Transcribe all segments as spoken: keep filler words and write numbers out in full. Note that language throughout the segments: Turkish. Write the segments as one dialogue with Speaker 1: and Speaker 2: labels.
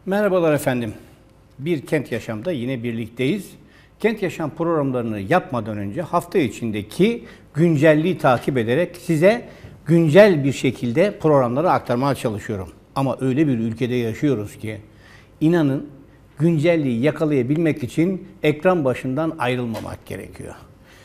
Speaker 1: Merhabalar efendim. Bir Kent Yaşam'da yine birlikteyiz. Kent Yaşam programlarını yapmadan önce hafta içindeki güncelliği takip ederek size güncel bir şekilde programları aktarmaya çalışıyorum. Ama öyle bir ülkede yaşıyoruz ki inanın güncelliği yakalayabilmek için ekran başından ayrılmamak gerekiyor.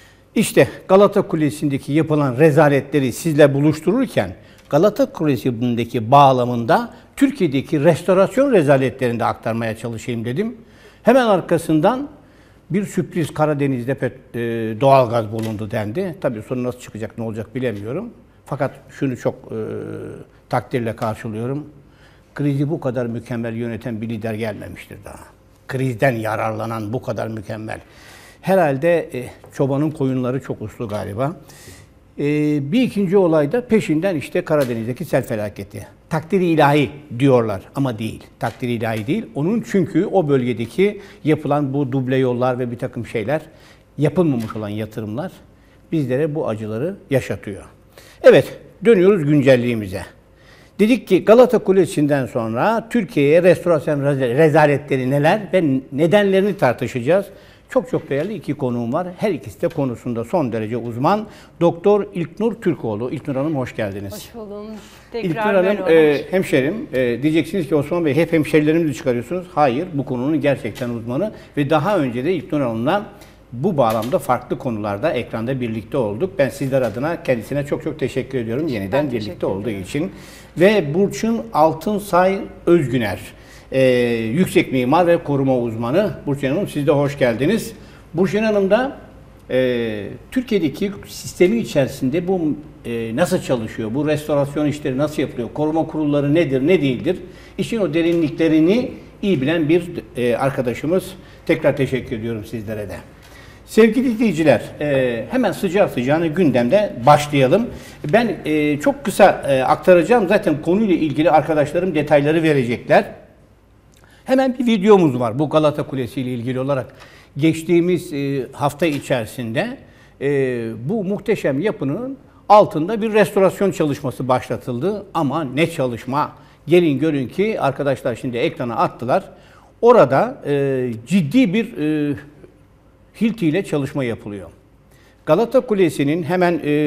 Speaker 1: İşte Galata Kulesi'ndeki yapılan rezaletleri sizle buluştururken Galata Kulesi'ndeki bağlamında Türkiye'deki restorasyon rezaletlerini de aktarmaya çalışayım dedim. Hemen arkasından bir sürpriz Karadeniz'de pet, e, doğalgaz bulundu dendi. Tabii sonra nasıl çıkacak, ne olacak bilemiyorum. Fakat şunu çok e, takdirle karşılıyorum. Krizi bu kadar mükemmel yöneten bir lider gelmemiştir daha. Krizden yararlanan bu kadar mükemmel. Herhalde e, çobanın koyunları çok uslu galiba. E, bir ikinci olay da peşinden işte Karadeniz'deki sel felaketi. Takdiri ilahi diyorlar ama değil. Takdiri ilahi değil. Onun çünkü o bölgedeki yapılan bu duble yollar ve bir takım şeyler, yapılmamış olan yatırımlar bizlere bu acıları yaşatıyor. Evet, dönüyoruz güncelliğimize. Dedik ki Galata Kulesi'nden sonra Türkiye'ye restorasyon rezaletleri neler ve nedenlerini tartışacağız. Çok çok değerli iki konuğum var. Her ikisi de konusunda son derece uzman. Doktor İlknur Türkoğlu. İlknur Hanım hoş geldiniz.
Speaker 2: Hoş buldum. Tekrar
Speaker 1: İlknur Hanım e, hemşerim. E, diyeceksiniz ki Osman Bey hep hemşerilerimizi çıkarıyorsunuz. Hayır, bu konunun gerçekten uzmanı. Ve daha önce de İlknur Hanım'la bu bağlamda farklı konularda ekranda birlikte olduk. Ben sizler adına kendisine çok çok teşekkür ediyorum yeniden
Speaker 2: ben
Speaker 1: birlikte
Speaker 2: teşekkür
Speaker 1: olduğu
Speaker 2: ederim.
Speaker 1: için. Ve Burçin Altınsay Özgüner. Ee, yüksek mimar ve koruma uzmanı. Burçin Hanım siz de hoş geldiniz. Burçin Hanım da e, Türkiye'deki sistemin içerisinde bu e, nasıl çalışıyor, bu restorasyon işleri nasıl yapılıyor, koruma kurulları nedir, ne değildir, işin o derinliklerini iyi bilen bir e, arkadaşımız. Tekrar teşekkür ediyorum sizlere de. Sevgili izleyiciler, e, hemen sıcağı sıcağına gündemde başlayalım. Ben e, çok kısa e, aktaracağım. Zaten konuyla ilgili arkadaşlarım detayları verecekler. Hemen bir videomuz var bu Galata Kulesi ile ilgili olarak. Geçtiğimiz e, hafta içerisinde e, bu muhteşem yapının altında bir restorasyon çalışması başlatıldı. Ama ne çalışma? Gelin görün ki arkadaşlar şimdi ekrana attılar. Orada e, ciddi bir e, hilti ile çalışma yapılıyor. Galata Kulesi'nin hemen e,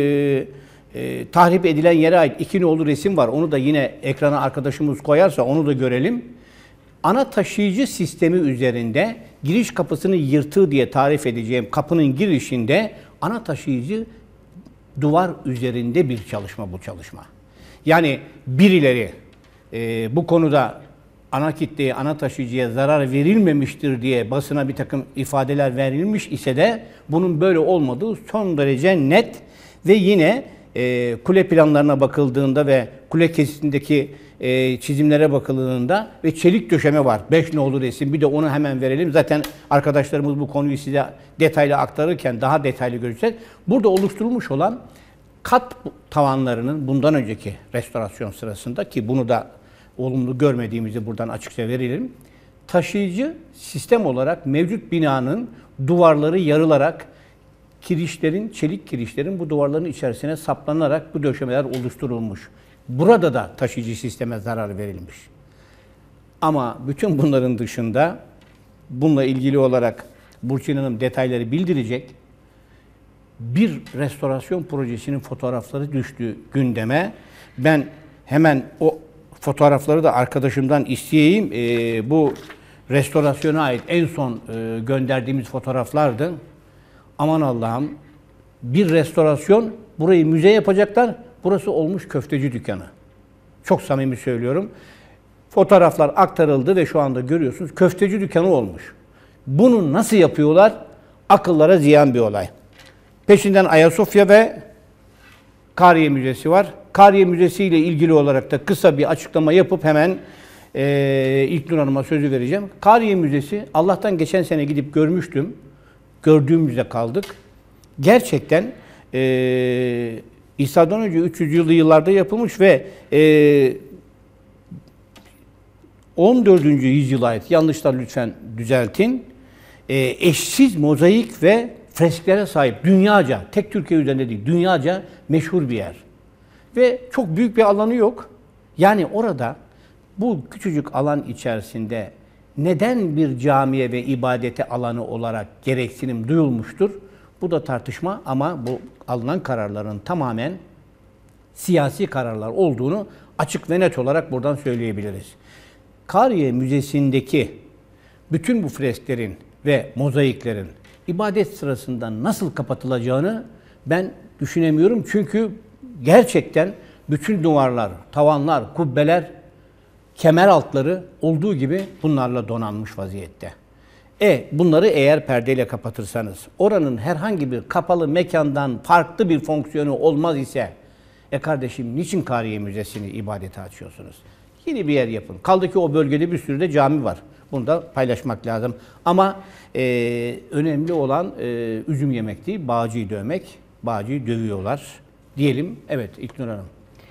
Speaker 1: e, tahrip edilen yere ait iki nolu resim var. Onu da yine ekrana arkadaşımız koyarsa onu da görelim. Ana taşıyıcı sistemi üzerinde giriş kapısını yırtığı diye tarif edeceğim kapının girişinde ana taşıyıcı duvar üzerinde bir çalışma bu çalışma. Yani birileri e, bu konuda ana kitleye, ana taşıyıcıya zarar verilmemiştir diye basına bir takım ifadeler verilmiş ise de bunun böyle olmadığı son derece net ve yine e, kule planlarına bakıldığında ve kule kesitindeki e, çizimlere bakıldığında ve çelik döşeme var. beş nolu resim. Bir de onu hemen verelim. Zaten arkadaşlarımız bu konuyu size detaylı aktarırken daha detaylı göreceğiz. Burada oluşturulmuş olan kat tavanlarının bundan önceki restorasyon sırasında ki bunu da olumlu görmediğimizi buradan açıkça verelim. Taşıyıcı sistem olarak mevcut binanın duvarları yarılarak kirişlerin, çelik kirişlerin bu duvarların içerisine saplanarak bu döşemeler oluşturulmuş. Burada da taşıyıcı sisteme zarar verilmiş. Ama bütün bunların dışında bununla ilgili olarak Burçin Hanım detayları bildirecek. Bir restorasyon projesinin fotoğrafları düştü gündeme. Ben hemen o fotoğrafları da arkadaşımdan isteyeyim. Ee, bu restorasyona ait en son e, gönderdiğimiz fotoğraflardı. Aman Allah'ım, bir restorasyon, burayı müze yapacaklar. Burası olmuş köfteci dükkanı. Çok samimi söylüyorum. Fotoğraflar aktarıldı ve şu anda görüyorsunuz köfteci dükkanı olmuş. Bunu nasıl yapıyorlar? Akıllara ziyan bir olay. Peşinden Ayasofya ve Kariye Müzesi var. Kariye Müzesi ile ilgili olarak da kısa bir açıklama yapıp hemen e, İlknur Hanım'a sözü vereceğim. Kariye Müzesi, Allah'tan geçen sene gidip görmüştüm. Gördüğümüzde kaldık. Gerçekten e, İsa'dan önce üç yüzlü yıllarda yapılmış ve e, on dördüncü yüzyıla ait, yanlışlar lütfen düzeltin, e, eşsiz mozaik ve fresklere sahip, dünyaca, tek Türkiye üzerinde değil, dünyaca meşhur bir yer. Ve çok büyük bir alanı yok. Yani orada Bu küçücük alan içerisinde neden bir camiye ve ibadete alanı olarak gereksinim duyulmuştur? Bu da tartışma ama bu alınan kararların tamamen siyasi kararlar olduğunu açık ve net olarak buradan söyleyebiliriz. Kariye Müzesi'ndeki bütün bu fresklerin ve mozaiklerin ibadet sırasında nasıl kapatılacağını ben düşünemiyorum. Çünkü gerçekten bütün duvarlar, tavanlar, kubbeler, kemer altları olduğu gibi bunlarla donanmış vaziyette. E bunları eğer perdeyle kapatırsanız, oranın herhangi bir kapalı mekandan farklı bir fonksiyonu olmaz ise, e kardeşim niçin Kariye Müzesi'ni ibadete açıyorsunuz? Yeni bir yer yapın. Kaldı ki o bölgede bir sürü de cami var. Bunu da paylaşmak lazım. Ama e, önemli olan e, üzüm yemek değil, bağcıyı dövmek. Bağcıyı dövüyorlar diyelim. Evet, İlknur Hanım.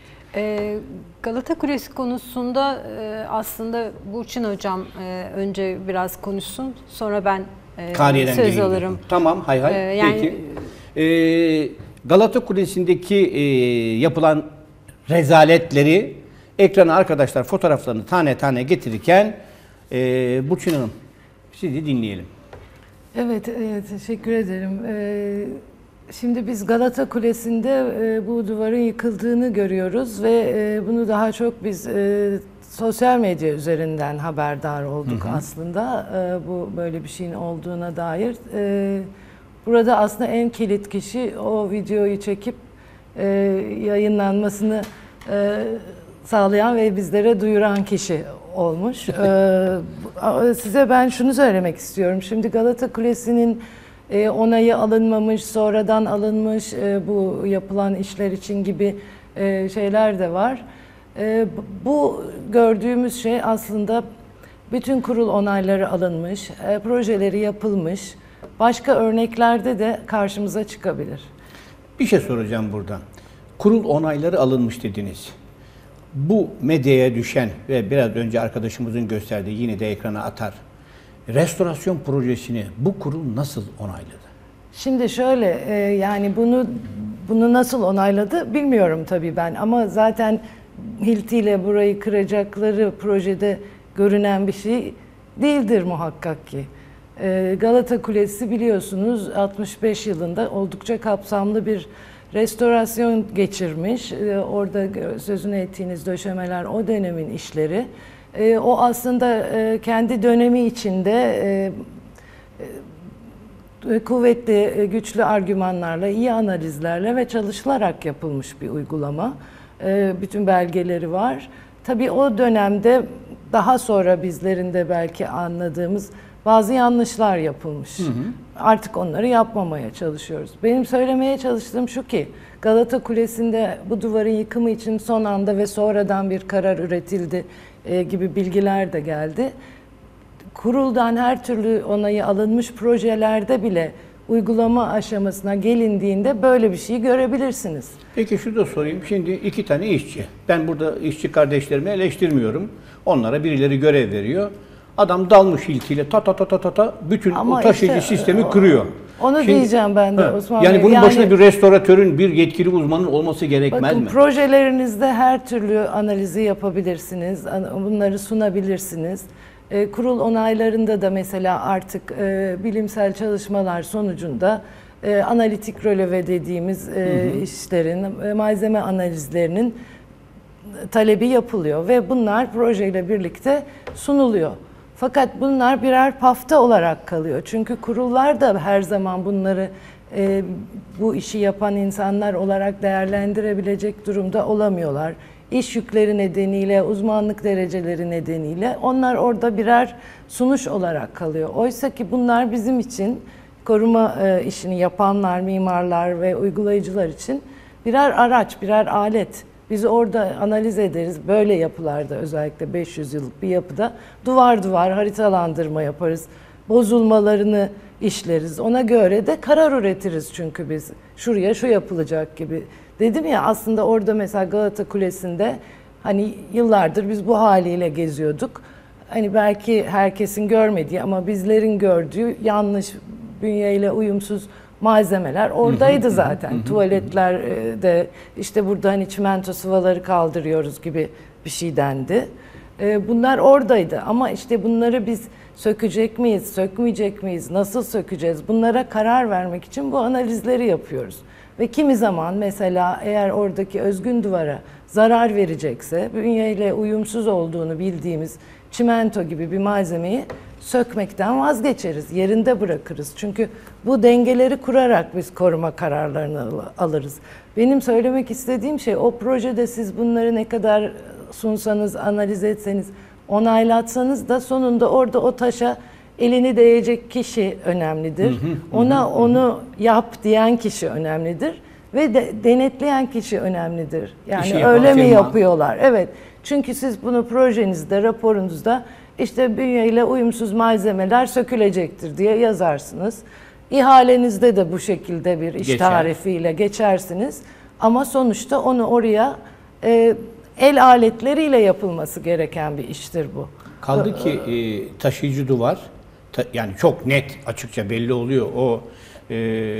Speaker 2: Galata Kulesi konusunda aslında Burçin Hocam önce biraz konuşsun. Sonra ben
Speaker 1: Kariye'den
Speaker 2: söz
Speaker 1: geleyim.
Speaker 2: alırım.
Speaker 1: Tamam, hay hay. Ee, yani, Peki. Ee, Galata Kulesi'ndeki e, yapılan rezaletleri ekrana arkadaşlar fotoğraflarını tane tane getirirken e, Burçin Hanım sizi dinleyelim.
Speaker 3: Evet, e, teşekkür ederim. E, Şimdi biz Galata Kulesi'nde e, bu duvarın yıkıldığını görüyoruz ve e, bunu daha çok biz e, sosyal medya üzerinden haberdar olduk hı hı. aslında e, bu böyle bir şeyin olduğuna dair. E, burada aslında en kilit kişi o videoyu çekip e, yayınlanmasını e, sağlayan ve bizlere duyuran kişi olmuş. e, size ben şunu söylemek istiyorum. Şimdi Galata Kulesi'nin E, onayı alınmamış, sonradan alınmış e, bu yapılan işler için gibi e, şeyler de var. E, bu gördüğümüz şey aslında bütün kurul onayları alınmış, e, projeleri yapılmış. Başka örneklerde de karşımıza çıkabilir.
Speaker 1: Bir şey soracağım burada. Kurul onayları alınmış dediniz. Bu medyaya düşen ve biraz önce arkadaşımızın gösterdiği yine de ekrana atar. Restorasyon projesini bu kurul nasıl onayladı?
Speaker 3: Şimdi şöyle e, yani bunu bunu nasıl onayladı bilmiyorum tabii ben ama zaten hiltiyle burayı kıracakları projede görünen bir şey değildir muhakkak ki. E, Galata Kulesi biliyorsunuz altmış beş yılında oldukça kapsamlı bir restorasyon geçirmiş. E, orada sözünü ettiğiniz döşemeler o dönemin işleri. E, o aslında e, kendi dönemi içinde e, e, kuvvetli, e, güçlü argümanlarla, iyi analizlerle ve çalışılarak yapılmış bir uygulama. E, bütün belgeleri var. Tabii o dönemde daha sonra bizlerin de belki anladığımız bazı yanlışlar yapılmış. Hı hı. Artık onları yapmamaya çalışıyoruz. Benim söylemeye çalıştığım şu ki, Galata Kulesi'nde bu duvarın yıkımı için son anda ve sonradan bir karar üretildi e, gibi bilgiler de geldi. Kuruldan her türlü onayı alınmış projelerde bile uygulama aşamasına gelindiğinde böyle bir şey görebilirsiniz.
Speaker 1: Peki şunu da sorayım. Şimdi iki tane işçi. Ben burada işçi kardeşlerimi eleştirmiyorum. Onlara birileri görev veriyor. Adam dalmış hiltiyle ta ta ta ta ta ta bütün o taşıyıcı işte, sistemi kırıyor.
Speaker 3: Onu Şimdi, diyeceğim ben de he, Osman
Speaker 1: Yani
Speaker 3: Bey.
Speaker 1: bunun
Speaker 3: yani,
Speaker 1: başına bir restoratörün, bir yetkili uzmanın olması gerekmez
Speaker 3: bakın,
Speaker 1: mi?
Speaker 3: Projelerinizde her türlü analizi yapabilirsiniz. Bunları sunabilirsiniz. E, kurul onaylarında da mesela artık e, bilimsel çalışmalar sonucunda e, analitik röleve dediğimiz e, hı hı. işlerin, e, malzeme analizlerinin talebi yapılıyor ve bunlar projeyle birlikte sunuluyor. Fakat bunlar birer pafta olarak kalıyor. Çünkü kurullar da her zaman bunları e, bu işi yapan insanlar olarak değerlendirebilecek durumda olamıyorlar. İş yükleri nedeniyle, uzmanlık dereceleri nedeniyle onlar orada birer sunuş olarak kalıyor. Oysa ki bunlar bizim için, koruma e, işini yapanlar, mimarlar ve uygulayıcılar için birer araç, birer alet. Biz orada analiz ederiz. Böyle yapılarda, özellikle beş yüz yıllık bir yapıda duvar duvar haritalandırma yaparız. Bozulmalarını işleriz. Ona göre de karar üretiriz çünkü biz. Şuraya şu yapılacak gibi. Dedim ya, aslında orada mesela Galata Kulesi'nde hani yıllardır biz bu haliyle geziyorduk. Hani belki herkesin görmediği ama bizlerin gördüğü yanlış, bünyeyle uyumsuz malzemeler oradaydı zaten. Tuvaletlerde işte burada hani çimento sıvaları kaldırıyoruz gibi bir şey dendi. E, bunlar oradaydı ama işte bunları biz sökecek miyiz, sökmeyecek miyiz, nasıl sökeceğiz? Bunlara karar vermek için bu analizleri yapıyoruz. Ve kimi zaman mesela eğer oradaki özgün duvara zarar verecekse, bünyeyle uyumsuz olduğunu bildiğimiz çimento gibi bir malzemeyi sökmekten vazgeçeriz, yerinde bırakırız. Çünkü bu dengeleri kurarak biz koruma kararlarını alırız. Benim söylemek istediğim şey, o projede siz bunları ne kadar sunsanız, analiz etseniz, onaylatsanız da sonunda orada o taşa elini değecek kişi önemlidir. Hı hı, Ona hı, onu yap diyen kişi önemlidir ve de, denetleyen kişi önemlidir. Yani
Speaker 1: İşi
Speaker 3: öyle
Speaker 1: yapan
Speaker 3: mi
Speaker 1: firma.
Speaker 3: yapıyorlar? Evet. Çünkü siz bunu projenizde, raporunuzda işte bünyeyle uyumsuz malzemeler sökülecektir diye yazarsınız. İhalenizde de bu şekilde bir iş
Speaker 1: Geçer.
Speaker 3: tarifiyle geçersiniz. Ama sonuçta onu oraya e, el aletleriyle yapılması gereken bir iştir bu.
Speaker 1: Kaldı ki e, taşıyıcı duvar, ta, yani çok net, açıkça belli oluyor. O e,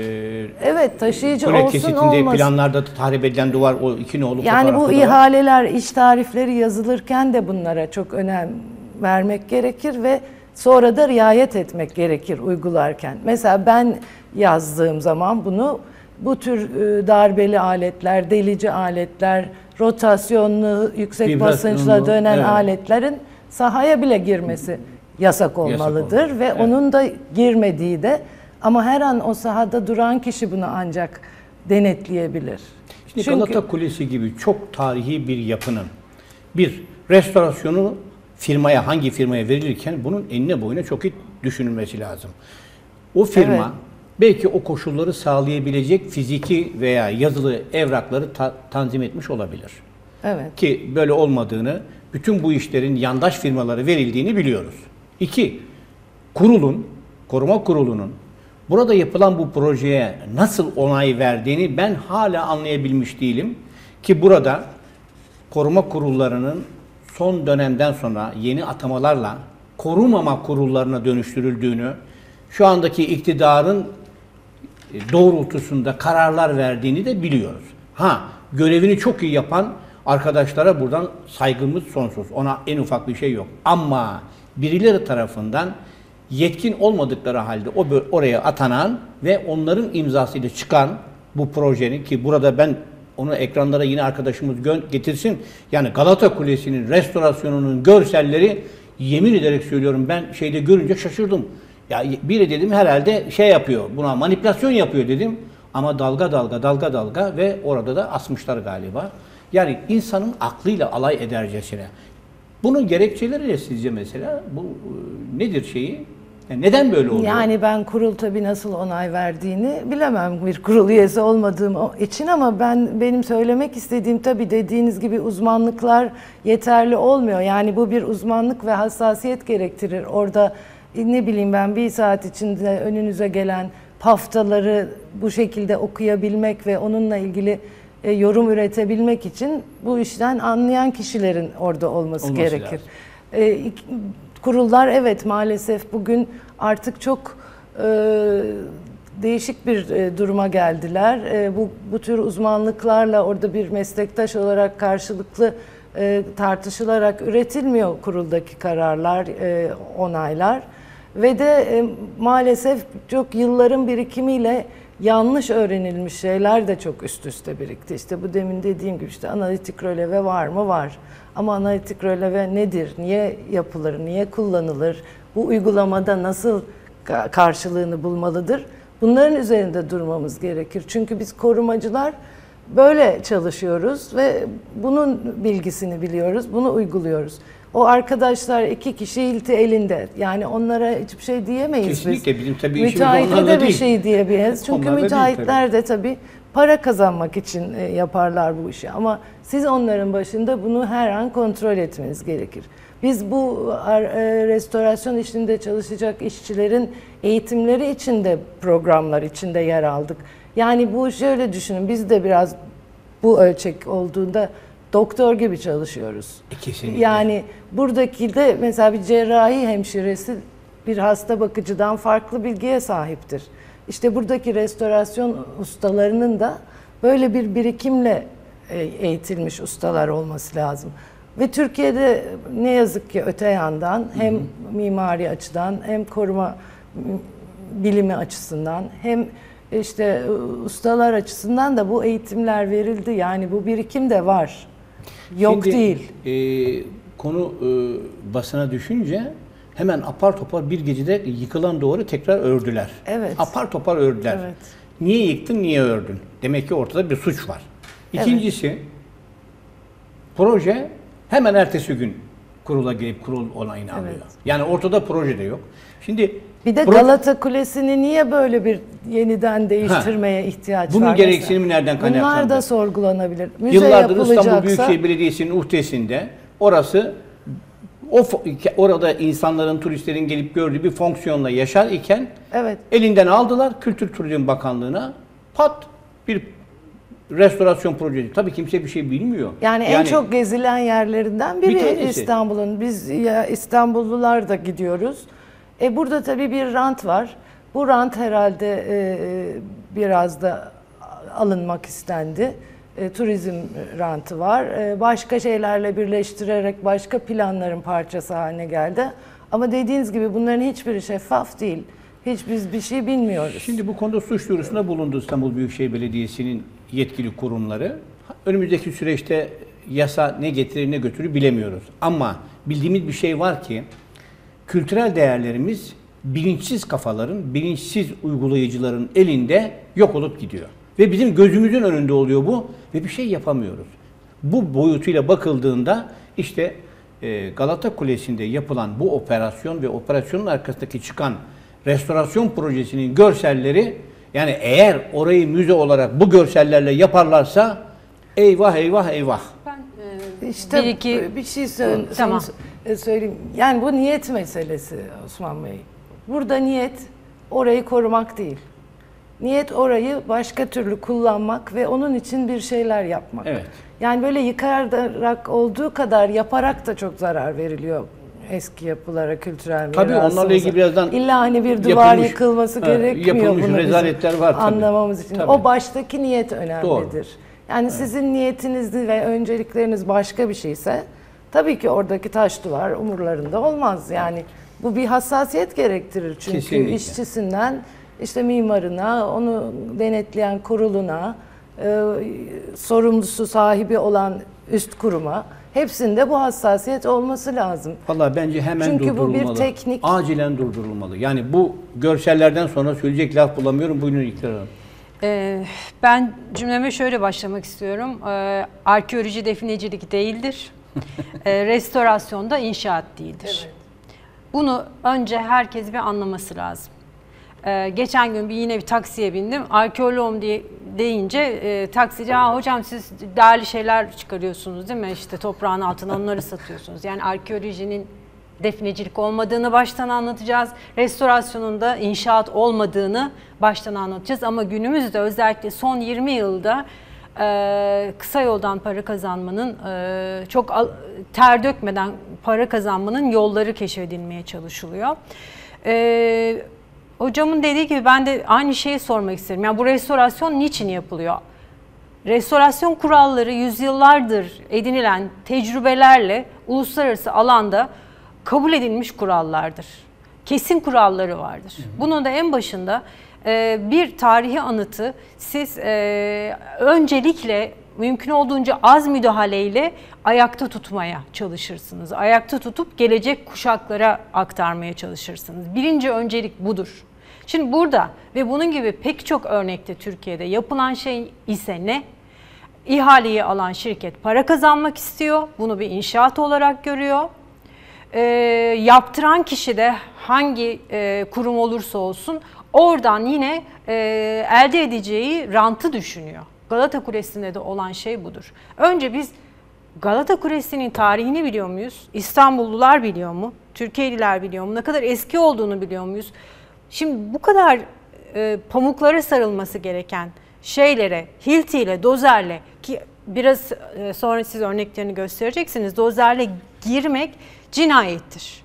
Speaker 3: evet, taşıyıcı
Speaker 1: kule
Speaker 3: olsun
Speaker 1: kesitinde
Speaker 3: olmasın.
Speaker 1: Planlarda tahrip edilen duvar, o iki nolu
Speaker 3: Yani bu
Speaker 1: fotoğrafta da var.
Speaker 3: ihaleler, iş tarifleri yazılırken de bunlara çok önem vermek gerekir ve sonra da riayet etmek gerekir uygularken. Mesela ben yazdığım zaman bunu, bu tür darbeli aletler, delici aletler, rotasyonlu, yüksek
Speaker 1: Vibrasyonlu,
Speaker 3: basınçla dönen
Speaker 1: evet.
Speaker 3: aletlerin sahaya bile girmesi yasak olmalıdır
Speaker 1: Yasak olmalı.
Speaker 3: ve
Speaker 1: Evet.
Speaker 3: onun da girmediği de, ama her an o sahada duran kişi bunu ancak denetleyebilir.
Speaker 1: Şimdi
Speaker 3: Çünkü
Speaker 1: Galata Kulesi gibi çok tarihi bir yapının bir restorasyonu firmaya, hangi firmaya verilirken bunun enine boyuna çok iyi düşünülmesi lazım. O firma
Speaker 3: Evet.
Speaker 1: belki o koşulları sağlayabilecek fiziki veya yazılı evrakları ta- tanzim etmiş olabilir.
Speaker 3: evet.
Speaker 1: Ki böyle olmadığını, bütün bu işlerin yandaş firmalara verildiğini biliyoruz. İki, kurulun, koruma kurulunun burada yapılan bu projeye nasıl onay verdiğini ben hala anlayabilmiş değilim. Ki burada koruma kurullarının son dönemden sonra yeni atamalarla korumama kurullarına dönüştürüldüğünü, şu andaki iktidarın doğrultusunda kararlar verdiğini de biliyoruz. Ha, görevini çok iyi yapan arkadaşlara buradan saygımız sonsuz. Ona en ufak bir şey yok. Ama birileri tarafından yetkin olmadıkları halde o oraya atanan ve onların imzasıyla çıkan bu projenin, ki burada ben onu ekranlara yine arkadaşımız getirsin. Yani Galata Kulesi'nin restorasyonunun görselleri, yemin ederek söylüyorum, ben şeyde görünce şaşırdım. Ya biri dedim herhalde şey yapıyor, buna manipülasyon yapıyor dedim. Ama dalga dalga dalga dalga ve orada da asmışlar galiba. Yani insanın aklıyla alay edercesine. Bunun gerekçeleri de sizce mesela bu nedir şeyi? Yani neden böyle oluyor?
Speaker 3: Yani ben kurul tabii nasıl onay verdiğini bilemem, bir kurul üyesi olmadığım için, ama ben benim söylemek istediğim, tabii dediğiniz gibi uzmanlıklar yeterli olmuyor. Yani bu bir uzmanlık ve hassasiyet gerektirir. Orada ne bileyim ben, bir saat içinde önünüze gelen paftaları bu şekilde okuyabilmek ve onunla ilgili e, yorum üretebilmek için bu işten anlayan kişilerin orada olması,
Speaker 1: Olması
Speaker 3: gerekir. E, kurullar evet maalesef bugün artık çok e, değişik bir e, duruma geldiler. E, bu bu tür uzmanlıklarla orada bir meslektaş olarak karşılıklı e, tartışılarak üretilmiyor kuruldaki kararlar, e, onaylar. Ve de e, maalesef çok yılların birikimiyle yanlış öğrenilmiş şeyler de çok üst üste birikti. İşte bu demin dediğim gibi, işte analitik röleve var mı? Var. Ama analitik röleve nedir? Niye yapılır? Niye kullanılır? Bu uygulamada nasıl karşılığını bulmalıdır? Bunların üzerinde durmamız gerekir. Çünkü biz korumacılar böyle çalışıyoruz ve bunun bilgisini biliyoruz, bunu uyguluyoruz. O arkadaşlar iki kişi ilti elinde. Yani onlara hiçbir şey diyemeyiz.
Speaker 1: Kesinlikle
Speaker 3: biz.
Speaker 1: Bizim tabii
Speaker 3: Müteahhite
Speaker 1: işimiz
Speaker 3: de
Speaker 1: onlarla
Speaker 3: bir
Speaker 1: değil.
Speaker 3: şey diyemeyiz. Çünkü
Speaker 1: Onlarla değil
Speaker 3: müteahhitler
Speaker 1: tabii.
Speaker 3: de tabii para kazanmak için yaparlar bu işi. Ama siz onların başında bunu her an kontrol etmeniz gerekir. Biz bu restorasyon işinde çalışacak işçilerin eğitimleri için de programlar içinde yer aldık. Yani bu şöyle düşünün, biz de biraz bu ölçek olduğunda doktor gibi çalışıyoruz.
Speaker 1: E, kesinlikle.
Speaker 3: Yani buradaki de mesela bir cerrahi hemşiresi bir hasta bakıcıdan farklı bilgiye sahiptir. İşte buradaki restorasyon ustalarının da böyle bir birikimle eğitilmiş ustalar olması lazım. Ve Türkiye'de ne yazık ki öte yandan hem mimari açıdan hem koruma bilimi açısından hem işte ustalar açısından da bu eğitimler verildi. Yani bu birikim de var. Yok
Speaker 1: Şimdi,
Speaker 3: değil.
Speaker 1: E, konu e, basına düşünce hemen apar topar bir gecede yıkılan duvarı tekrar ördüler.
Speaker 3: Evet.
Speaker 1: Apar topar ördüler.
Speaker 3: Evet.
Speaker 1: Niye yıktın, niye ördün? Demek ki ortada bir suç var. İkincisi, evet. proje hemen ertesi gün kurula gelip kurul onayını alıyor.
Speaker 3: Evet.
Speaker 1: Yani ortada proje de yok. Şimdi
Speaker 3: bir de
Speaker 1: proje...
Speaker 3: Galata Kulesi'ni niye böyle bir yeniden değiştirmeye ha. ihtiyaç
Speaker 1: Bunun
Speaker 3: var?
Speaker 1: Bunun gereksinimi nereden kaynaklandı?
Speaker 3: Bunlar da sorgulanabilir. Müze
Speaker 1: Yıllardır
Speaker 3: yapılacaksa...
Speaker 1: İstanbul Büyükşehir Belediyesi'nin uhdesinde orası o orada insanların, turistlerin gelip gördüğü bir fonksiyonla yaşar iken
Speaker 3: evet.
Speaker 1: elinden aldılar Kültür Turizm Bakanlığı'na, pat bir restorasyon projesi. Tabii kimse bir şey bilmiyor.
Speaker 3: Yani, yani en çok gezilen yerlerinden biri bir İstanbul'un. Biz ya İstanbullular da gidiyoruz. E burada tabii bir rant var. Bu rant herhalde e, biraz da alınmak istendi. E, turizm rantı var. E, başka şeylerle birleştirerek başka planların parçası haline geldi. Ama dediğiniz gibi bunların hiçbiri şeffaf değil. Hiç biz bir şey bilmiyoruz.
Speaker 1: Şimdi bu konuda suç duyurusunda bulundu İstanbul Büyükşehir Belediyesi'nin yetkili kurumları. Önümüzdeki süreçte yasa ne getirir ne götürür bilemiyoruz. Ama bildiğimiz bir şey var ki kültürel değerlerimiz bilinçsiz kafaların, bilinçsiz uygulayıcıların elinde yok olup gidiyor. Ve bizim gözümüzün önünde oluyor bu ve bir şey yapamıyoruz. Bu boyutuyla bakıldığında işte Galata Kulesi'nde yapılan bu operasyon ve operasyonun arkasındaki çıkan restorasyon projesinin görselleri, yani eğer orayı müze olarak bu görsellerle yaparlarsa eyvah eyvah eyvah.
Speaker 2: Ben e,
Speaker 3: işte
Speaker 2: bir, iki...
Speaker 3: bir şey söyle,
Speaker 2: tamam.
Speaker 3: söyleyeyim. Yani bu niyet meselesi Osman Bey. Burada niyet orayı korumak değil. Niyet orayı başka türlü kullanmak ve onun için bir şeyler yapmak.
Speaker 1: Evet.
Speaker 3: Yani böyle yıkarak olduğu kadar yaparak da çok zarar veriliyor eski yapılara, kültürel mirasımıza.
Speaker 1: Tabii onlarla ilgili birazdan
Speaker 3: İlla hani bir duvar yapılmış, yıkılması he, gerekmiyor
Speaker 1: yapılmış
Speaker 3: bunu
Speaker 1: rezaletler var tabii.
Speaker 3: Anlamamız için.
Speaker 1: Tabii.
Speaker 3: O baştaki niyet önemlidir.
Speaker 1: Doğru.
Speaker 3: Yani evet. Sizin niyetiniz ve öncelikleriniz başka bir şeyse tabii ki oradaki taş duvar umurlarında olmaz. Yani bu bir hassasiyet gerektirir çünkü kesinlikle. İşçisinden işte mimarına, onu denetleyen kuruluna, e, sorumlusu sahibi olan üst kuruma hepsinde bu hassasiyet olması lazım.
Speaker 1: Vallahi bence hemen
Speaker 3: çünkü
Speaker 1: durdurulmalı.
Speaker 3: Çünkü bu bir teknik.
Speaker 1: Acilen durdurulmalı. Yani bu görsellerden sonra söyleyecek laf bulamıyorum. Buyurun İlker Hanım.
Speaker 2: Ee, ben cümleme şöyle başlamak istiyorum. Ee, arkeoloji definecilik değildir. ee, restorasyon da inşaat değildir. Evet. Bunu önce herkes bir anlaması lazım. Ee, geçen gün bir yine bir taksiye bindim. Arkeoloğum diye deyince e, taksici, "Aa, hocam siz değerli şeyler çıkarıyorsunuz değil mi? İşte toprağın altına onları satıyorsunuz." Yani arkeolojinin definecilik olmadığını baştan anlatacağız. Restorasyonun da inşaat olmadığını baştan anlatacağız. Ama günümüzde özellikle son yirmi yılda e, kısa yoldan para kazanmanın, e, çok al, ter dökmeden para kazanmanın yolları keşfedilmeye çalışılıyor. E, hocamın dediği gibi ben de aynı şeyi sormak isterim. Yani bu restorasyon niçin yapılıyor? Restorasyon kuralları yüzyıllardır edinilen tecrübelerle uluslararası alanda kabul edilmiş kurallardır. Kesin kuralları vardır. Hı hı. Bunun da en başında e, bir tarihi anıtı siz e, öncelikle mümkün olduğunca az müdahaleyle ayakta tutmaya çalışırsınız. Ayakta tutup gelecek kuşaklara aktarmaya çalışırsınız. Birinci öncelik budur. Şimdi burada ve bunun gibi pek çok örnekte Türkiye'de yapılan şey ise ne? İhaleyi alan şirket para kazanmak istiyor. Bunu bir inşaat olarak görüyor. E, yaptıran kişi de hangi e, kurum olursa olsun oradan yine e, elde edeceği rantı düşünüyor. Galata Kulesi'nde de olan şey budur. Önce biz Galata Kulesi'nin tarihini biliyor muyuz? İstanbullular biliyor mu? Türkiye'liler biliyor mu? Ne kadar eski olduğunu biliyor muyuz? Şimdi bu kadar e, pamuklara sarılması gereken şeylere, hiltiyle, dozerle, ki biraz e, sonra siz örneklerini göstereceksiniz, dozerle girmek cinayettir.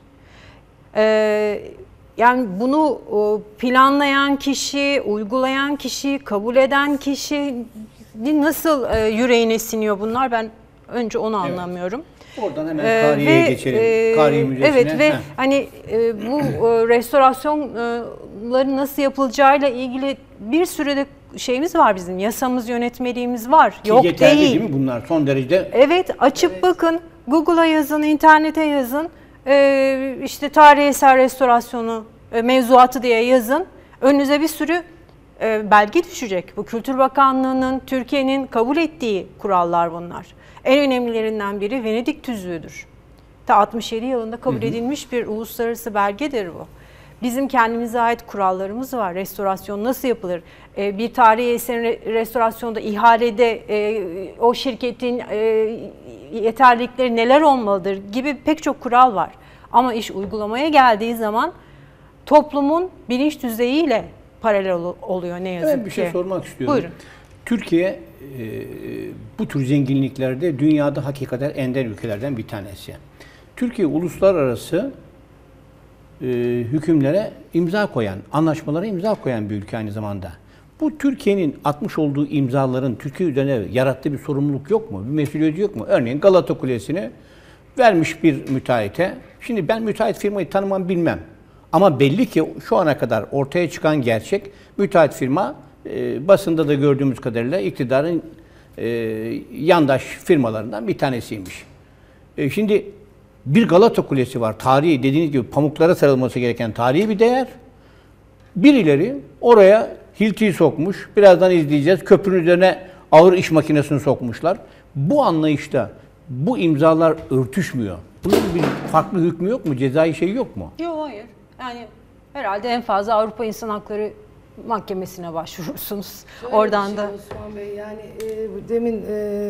Speaker 2: Ee, yani bunu planlayan kişi, uygulayan kişi, kabul eden kişi nasıl e, yüreğine siniyor bunlar ben Önce onu
Speaker 1: Evet.
Speaker 2: anlamıyorum.
Speaker 1: Oradan hemen
Speaker 2: Ee,
Speaker 1: Kariye'ye
Speaker 2: ve,
Speaker 1: geçelim.
Speaker 2: e,
Speaker 1: Kariye Müzesi'ne.
Speaker 2: Evet ve
Speaker 1: Heh.
Speaker 2: hani e, bu e, restorasyonların nasıl yapılacağıyla ilgili bir sürü de şeyimiz var bizim. Yasamız, yönetmeliğimiz var.
Speaker 1: Ki
Speaker 2: Yok
Speaker 1: yeterli
Speaker 2: değil.
Speaker 1: değil mi bunlar? Son derece
Speaker 2: Evet, açıp bakın, Google'a yazın, internete yazın. Ee, işte tarihi eser restorasyonu e, mevzuatı diye yazın. Önünüze bir sürü e, belge düşecek. Bu Kültür Bakanlığı'nın, Türkiye'nin kabul ettiği kurallar bunlar. En önemlilerinden biri Venedik Tüzüğü'dür. Ta altmış yedi yılında kabul hı hı. edilmiş bir uluslararası belgedir bu. Bizim kendimize ait kurallarımız var. Restorasyon nasıl yapılır? Ee, bir tarihi eserin re- restorasyonda, ihalede e, o şirketin e, yeterlilikleri neler olmalıdır gibi pek çok kural var. Ama iş uygulamaya geldiği zaman toplumun bilinç düzeyiyle paralel ol- oluyor ne yazık ki.
Speaker 1: ben bir şey sormak istiyorum.
Speaker 2: Buyurun.
Speaker 1: Türkiye e, bu tür zenginliklerde dünyada hakikaten ender ülkelerden bir tanesi. Türkiye uluslararası e, hükümlere imza koyan, anlaşmalara imza koyan bir ülke aynı zamanda. Bu Türkiye'nin atmış olduğu imzaların Türkiye üzerine yarattığı bir sorumluluk yok mu? Bir mesuliyeti yok mu? Örneğin Galata Kulesi'ni vermiş bir müteahhite. Şimdi ben müteahhit firmayı tanımam bilmem. Ama belli ki şu ana kadar ortaya çıkan gerçek, müteahhit firma e, basında da gördüğümüz kadarıyla iktidarın e, yandaş firmalarından bir tanesiymiş. E, şimdi bir Galata Kulesi var. Tarihi, dediğiniz gibi pamuklara sarılması gereken tarihi bir değer. Birileri oraya hiltiyi sokmuş. Birazdan izleyeceğiz. Köprünün üzerine ağır iş makinesini sokmuşlar. Bu anlayışta bu imzalar örtüşmüyor. Bunun bir farklı hükmü yok mu? Cezai şey yok mu?
Speaker 2: Yok, hayır. Yani herhalde en fazla Avrupa İnsan Hakları Mahkemesi'ne başvurursunuz.
Speaker 3: Şöyle
Speaker 2: Oradan
Speaker 3: bir şey
Speaker 2: da.
Speaker 3: Osman Bey, yani e, demin e,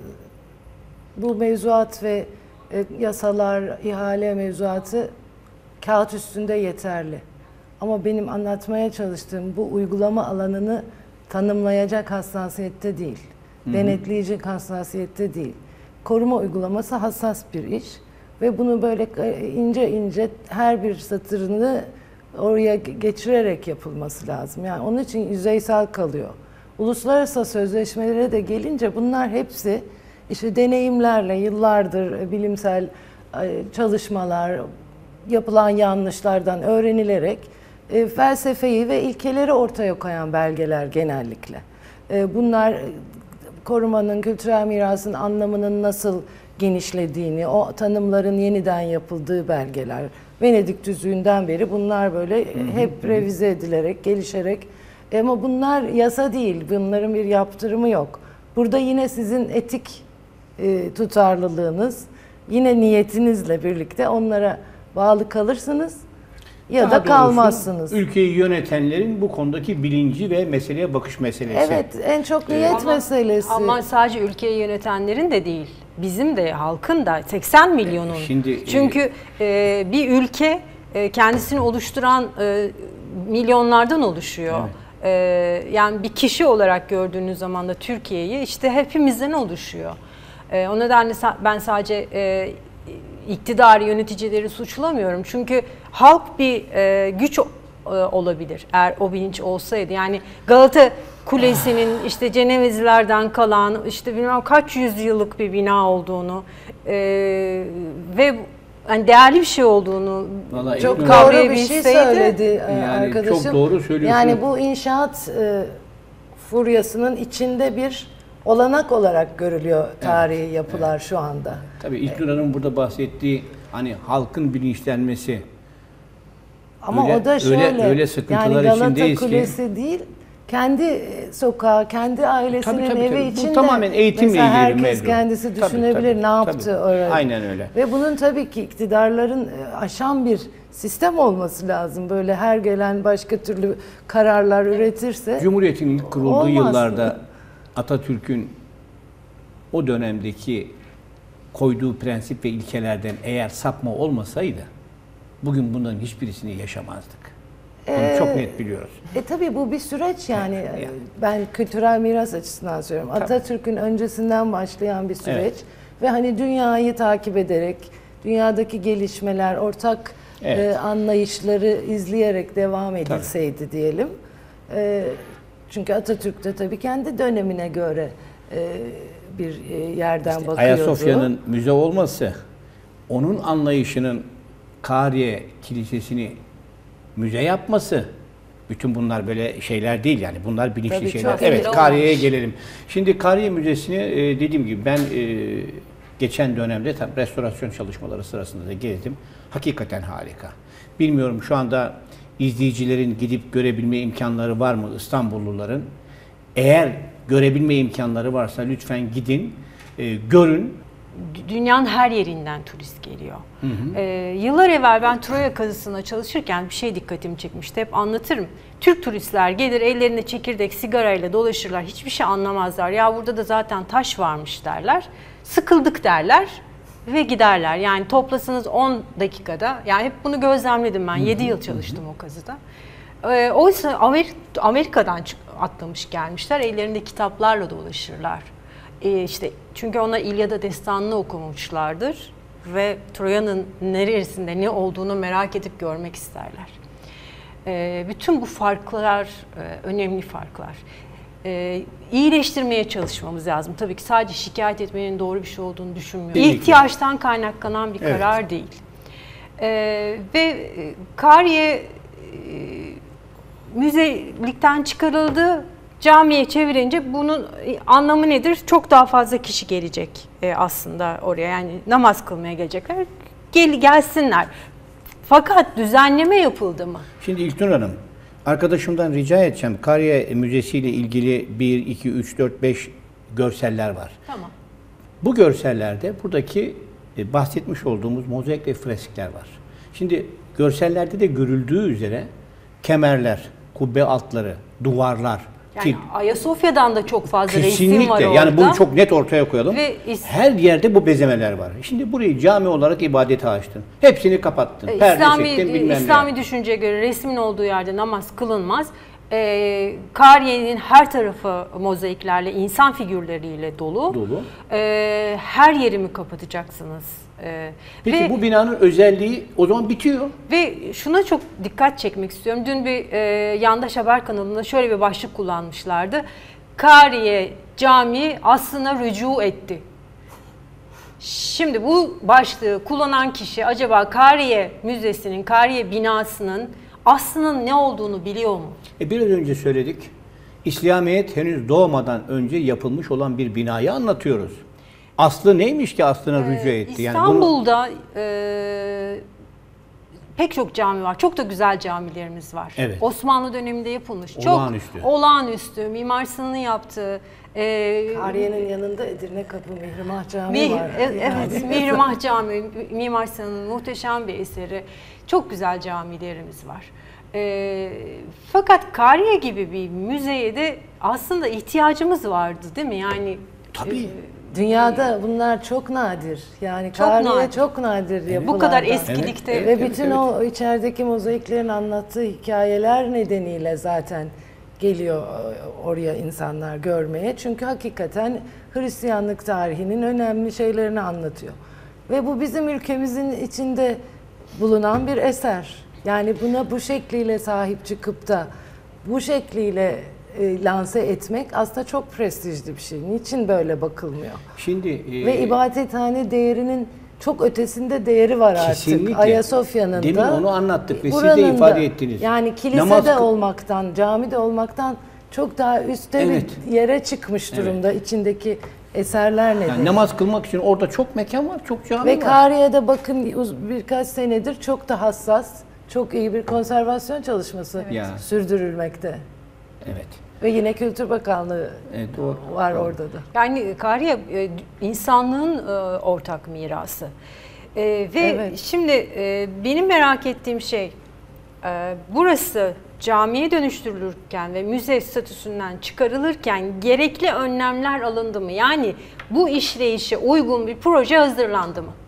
Speaker 3: bu mevzuat ve e, yasalar, ihale mevzuatı kağıt üstünde yeterli. Ama benim anlatmaya çalıştığım bu uygulama alanını tanımlayacak hassasiyette değil. Hı hı. Denetleyecek hassasiyette değil. Koruma uygulaması hassas bir iş ve bunu böyle ince ince her bir satırını oraya geçirerek yapılması lazım. Yani onun için yüzeysel kalıyor. Uluslararası sözleşmelere de gelince bunlar hepsi işte deneyimlerle, yıllardır bilimsel çalışmalar, yapılan yanlışlardan öğrenilerek e, felsefeyi ve ilkeleri ortaya koyan belgeler genellikle. E, bunlar korumanın, kültürel mirasın anlamının nasıl genişlediğini, o tanımların yeniden yapıldığı belgeler. Venedik Tüzüğü'nden beri bunlar böyle hep revize edilerek, gelişerek. Ama bunlar yasa değil, bunların bir yaptırımı yok. Burada yine sizin etik e, tutarlılığınız, yine niyetinizle birlikte onlara bağlı kalırsınız ya
Speaker 1: Daha
Speaker 3: da
Speaker 1: doğrusu,
Speaker 3: kalmazsınız.
Speaker 1: Ülkeyi yönetenlerin bu konudaki bilinci ve meseleye bakış meselesi.
Speaker 3: Evet, en çok niyet
Speaker 2: ama,
Speaker 3: meselesi.
Speaker 2: Ama sadece ülkeyi yönetenlerin de değil. Bizim de, halkın da, seksen milyonun.
Speaker 1: Şimdi,
Speaker 2: Çünkü e, bir ülke e, kendisini oluşturan e, milyonlardan oluşuyor.
Speaker 1: Evet.
Speaker 2: E, yani bir kişi olarak gördüğünüz zaman da Türkiye'yi işte hepimizden oluşuyor. E, o nedenle ben sadece e, iktidarı, yöneticileri suçlamıyorum. Çünkü halk bir e, güç e, olabilir eğer o bilinç olsaydı. Yani Galata Kulesi'nin işte Cenevezlilerden kalan işte bilmem kaç yüzyıllık bir bina olduğunu e, ve yani değerli bir şey olduğunu
Speaker 1: Vallahi
Speaker 3: çok
Speaker 1: İlknur
Speaker 3: doğru
Speaker 1: Hanım-
Speaker 3: bir şey
Speaker 2: kavrayabilseydi-
Speaker 3: söyledi
Speaker 1: Yani
Speaker 3: arkadaşım.
Speaker 1: çok doğru söylüyorsun.
Speaker 3: Yani bu inşaat e, furyasının içinde bir olanak olarak görülüyor tarihi yapılar şu anda.
Speaker 1: Tabii İlknur Hanım burada bahsettiği hani halkın bilinçlenmesi.
Speaker 3: Ama
Speaker 1: Öyle-
Speaker 3: o da şöyle,
Speaker 1: öyle- öyle sıkıntılar
Speaker 3: yani Galata
Speaker 1: içindeyiz ki-
Speaker 3: Kulesi değil, kendi sokağı, kendi ailesinin
Speaker 1: Tabii, tabii,
Speaker 3: evi
Speaker 1: tabii. Bu
Speaker 3: içinde
Speaker 1: tamamen eğitimle
Speaker 3: mesela
Speaker 1: ilgili
Speaker 3: herkes
Speaker 1: mevzu.
Speaker 3: kendisi
Speaker 1: Tabii,
Speaker 3: düşünebilir
Speaker 1: tabii,
Speaker 3: ne yaptı
Speaker 1: tabii.
Speaker 3: orada.
Speaker 1: Aynen öyle.
Speaker 3: Ve bunun tabii ki iktidarların e, aşan bir sistem olması lazım. Böyle her gelen başka türlü kararlar üretirse.
Speaker 1: Cumhuriyet'in ilk kurulduğu
Speaker 3: Olmaz.
Speaker 1: yıllarda Atatürk'ün o dönemdeki koyduğu prensip ve ilkelerden eğer sapma olmasaydı bugün bunların hiçbirisini yaşamazdık. Bunu
Speaker 3: Ee,
Speaker 1: çok net biliyoruz.
Speaker 3: E tabii bu bir süreç yani.
Speaker 1: Yani.
Speaker 3: Ben kültürel miras açısından söylüyorum.
Speaker 1: Tabii.
Speaker 3: Atatürk'ün öncesinden başlayan bir süreç
Speaker 1: Evet.
Speaker 3: ve hani dünyayı takip ederek, dünyadaki gelişmeler, ortak
Speaker 1: Evet.
Speaker 3: e, anlayışları izleyerek devam edilseydi diyelim. E, çünkü Atatürk de tabii kendi dönemine göre e, bir e, yerden
Speaker 1: İşte
Speaker 3: bakıyordu.
Speaker 1: Ayasofya'nın müze olması, onun anlayışının Kariye Kilisesi'ni müze yapması, bütün bunlar böyle şeyler değil yani. Bunlar bilinçli
Speaker 3: Tabii
Speaker 1: şeyler.
Speaker 3: çok
Speaker 1: Evet,
Speaker 2: iyi
Speaker 1: Kariye'ye
Speaker 2: olmuş.
Speaker 1: gelelim. Şimdi Kariye Müzesi'ni e, dediğim gibi ben e, geçen dönemde tabii restorasyon çalışmaları sırasında da gezdim. Hakikaten harika. Bilmiyorum şu anda izleyicilerin gidip görebilme imkanları var mı İstanbulluların? Eğer görebilme imkanları varsa lütfen gidin, e, görün.
Speaker 2: Dünyanın her yerinden turist geliyor. Hı hı. Ee, yıllar evvel ben Troya kazısına çalışırken bir şey dikkatimi çekmişti. Hep anlatırım. Türk turistler gelir ellerinde çekirdek sigarayla dolaşırlar. Hiçbir şey anlamazlar. Ya burada da zaten taş varmış derler. Sıkıldık derler ve giderler. Yani toplasanız on dakikada. Yani hep bunu gözlemledim ben. yedi yıl çalıştım o kazıda. Ee, oysa Amerik Amerika'dan atlamış gelmişler. Ellerinde kitaplarla dolaşırlar. Ee, işte çünkü onlar İlyada destanını okumuşlardır ve Troya'nın neresinde ne olduğunu merak edip görmek isterler. Ee, bütün bu farklar e, önemli farklar. Ee, iyileştirmeye çalışmamız lazım. Tabii ki sadece şikayet etmenin doğru bir şey olduğunu düşünmüyorum.
Speaker 1: Kesinlikle.
Speaker 2: İhtiyaçtan kaynaklanan bir
Speaker 1: Evet.
Speaker 2: karar değil. Ee, ve Kariye e, müzelikten çıkarıldı. Camiye çevirince bunun anlamı nedir? Çok daha fazla kişi gelecek e, aslında oraya. Yani namaz kılmaya gelecekler. Gel, gelsinler. Fakat düzenleme yapıldı mı?
Speaker 1: Şimdi İlknur Hanım, arkadaşımdan rica edeceğim. Kariye Müzesi ile ilgili bir, iki, üç, dört, beş görseller var.
Speaker 2: Tamam.
Speaker 1: Bu görsellerde buradaki e, bahsetmiş olduğumuz mozaik ve freskler var. Şimdi görsellerde de görüldüğü üzere kemerler, kubbe altları, duvarlar,
Speaker 2: Yani
Speaker 1: ki
Speaker 2: Ayasofya'dan da çok fazla resim var
Speaker 1: kesinlikle
Speaker 2: orada.
Speaker 1: yani bunu çok net ortaya koyalım.
Speaker 2: Ve is-
Speaker 1: Her yerde bu bezemeler var. Şimdi burayı cami olarak ibadete açtın. Hepsini kapattın.
Speaker 2: E,
Speaker 1: Perde
Speaker 2: İslami,
Speaker 1: çektin bilmem
Speaker 2: İslami
Speaker 1: ne.
Speaker 2: düşünceye göre resmin olduğu yerde namaz kılınmaz. E, Kariye'nin her tarafı mozaiklerle, insan figürleriyle dolu.
Speaker 1: Dolu.
Speaker 2: E, her yerimi kapatacaksınız. E,
Speaker 1: Peki
Speaker 2: ve,
Speaker 1: bu binanın özelliği o zaman bitiyor.
Speaker 2: ve şuna çok dikkat çekmek istiyorum. Dün bir e, yandaş haber kanalında şöyle bir başlık kullanmışlardı. Kariye Camii aslına rücu etti. Şimdi bu başlığı kullanan kişi acaba Kariye Müzesi'nin, Kariye binasının aslının ne olduğunu biliyor mu?
Speaker 1: E biraz önce söyledik. İslamiyet henüz doğmadan önce yapılmış olan bir binayı anlatıyoruz. Aslı neymiş ki aslına rücu etti? Yani bunu
Speaker 2: İstanbul'da e, pek çok cami var. Çok da güzel camilerimiz var.
Speaker 1: Evet.
Speaker 2: Osmanlı döneminde yapılmış.
Speaker 1: Olağanüstü.
Speaker 2: Çok olağanüstü. Mimar Sinan'ın yaptığı. E,
Speaker 3: Kariye'nin yanında Edirne Kapı Mihrimah Camii
Speaker 2: Mih-
Speaker 3: var.
Speaker 2: e-
Speaker 3: Yani.
Speaker 2: Evet, Mihrimah Camii, Mimar Sinan'ın muhteşem bir eseri. Çok güzel camilerimiz var. E, fakat Kariye gibi bir müzeye de aslında ihtiyacımız vardı değil mi? Yani
Speaker 1: Tabii.
Speaker 2: e,
Speaker 3: Dünyada bunlar çok nadir. Yani
Speaker 2: Çok
Speaker 3: Kariye
Speaker 2: nadir.
Speaker 3: çok nadir yapılardan.
Speaker 2: bu kadar eskilikte
Speaker 1: Evet,
Speaker 3: Ve
Speaker 1: evet,
Speaker 3: bütün
Speaker 1: evet.
Speaker 3: o içerideki mozaiklerin anlattığı hikayeler nedeniyle zaten geliyor oraya insanlar görmeye. Çünkü hakikaten Hristiyanlık tarihinin önemli şeylerini anlatıyor. Ve bu bizim ülkemizin içinde bulunan bir eser. Yani buna bu şekliyle sahip çıkıp da bu şekliyle e, lanse etmek aslında çok prestijli bir şey. Niçin böyle bakılmıyor?
Speaker 1: Şimdi e,
Speaker 3: Ve ibadethane değerinin çok ötesinde değeri var
Speaker 1: Kesinlikle.
Speaker 3: artık. Ayasofya'nın
Speaker 1: Demin
Speaker 3: da.
Speaker 1: onu anlattık ve siz de
Speaker 3: buranın
Speaker 1: ifade
Speaker 3: da.
Speaker 1: ettiniz.
Speaker 3: Yani kilisede
Speaker 1: Namaz kı-
Speaker 3: olmaktan, camide olmaktan çok daha üstte
Speaker 1: Evet.
Speaker 3: bir yere çıkmış durumda içindeki eserler nedeniyle.
Speaker 1: yani namaz kılmak için orada çok mekan var, çok cami
Speaker 3: Ve
Speaker 1: var.
Speaker 3: Kariye'de bakın uz- birkaç senedir çok da hassas, çok iyi bir konservasyon çalışması
Speaker 1: Ya.
Speaker 3: sürdürülmekte.
Speaker 1: Evet.
Speaker 3: Ve yine Kültür Bakanlığı
Speaker 1: Evet, doğru.
Speaker 3: var
Speaker 1: Doğru.
Speaker 3: orada da.
Speaker 2: Yani Kariye e, insanlığın e, ortak mirası. E, ve
Speaker 3: Evet.
Speaker 2: şimdi e, benim merak ettiğim şey e, burası camiye dönüştürülürken ve müze statüsünden çıkarılırken gerekli önlemler alındı mı? Yani bu işleyişe uygun bir proje hazırlandı mı?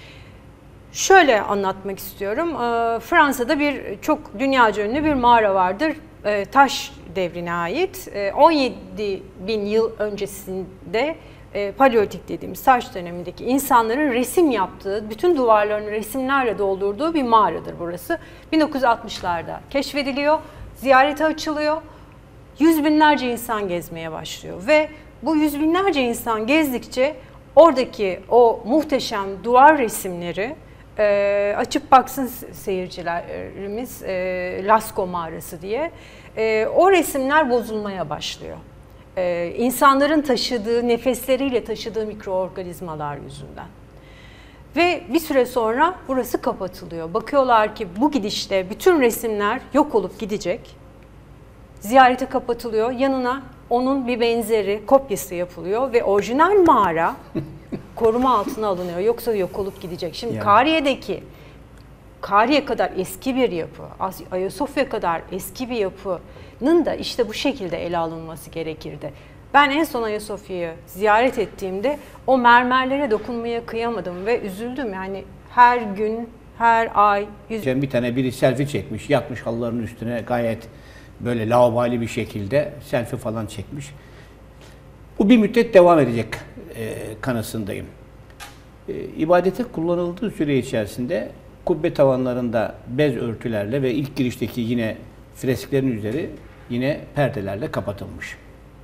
Speaker 2: Şöyle anlatmak istiyorum. E, Fransa'da bir çok dünyaca ünlü bir mağara vardır. E, taş devrine ait. E, on yedi bin yıl öncesinde e, Paleolitik dediğimiz taş dönemindeki insanların resim yaptığı, bütün duvarlarını resimlerle doldurduğu bir mağaradır burası. bin dokuz yüz altmışlarda keşfediliyor, ziyarete açılıyor. Yüz binlerce insan gezmeye başlıyor ve bu yüz binlerce insan gezdikçe oradaki o muhteşem duvar resimleri e, açıp baksın seyircilerimiz, e, Lascaux mağarası diye, e, o resimler bozulmaya başlıyor. E, insanların taşıdığı, nefesleriyle taşıdığı mikroorganizmalar yüzünden. Ve bir süre sonra burası kapatılıyor. Bakıyorlar ki bu gidişte bütün resimler yok olup gidecek. Ziyarete kapatılıyor. Yanına onun bir benzeri, kopyası yapılıyor ve orijinal mağara koruma altına alınıyor. Yoksa yok olup gidecek. Şimdi yani. Kariye'deki, Kariye kadar eski bir yapı, Ayasofya kadar eski bir yapının da işte bu şekilde ele alınması gerekirdi. Ben en son Ayasofya'yı ziyaret ettiğimde o mermerlere dokunmaya kıyamadım ve üzüldüm. Yani her gün, her ay... Yüz...
Speaker 1: Bir tane biri selfie çekmiş, yatmış halıların üstüne gayet böyle laubali bir şekilde selfie falan çekmiş. Bu bir müddet devam edecek e, kanısındayım. E, ibadete kullanıldığı süre içerisinde kubbe tavanlarında bez örtülerle ve ilk girişteki yine fresklerin üzeri yine perdelerle kapatılmış.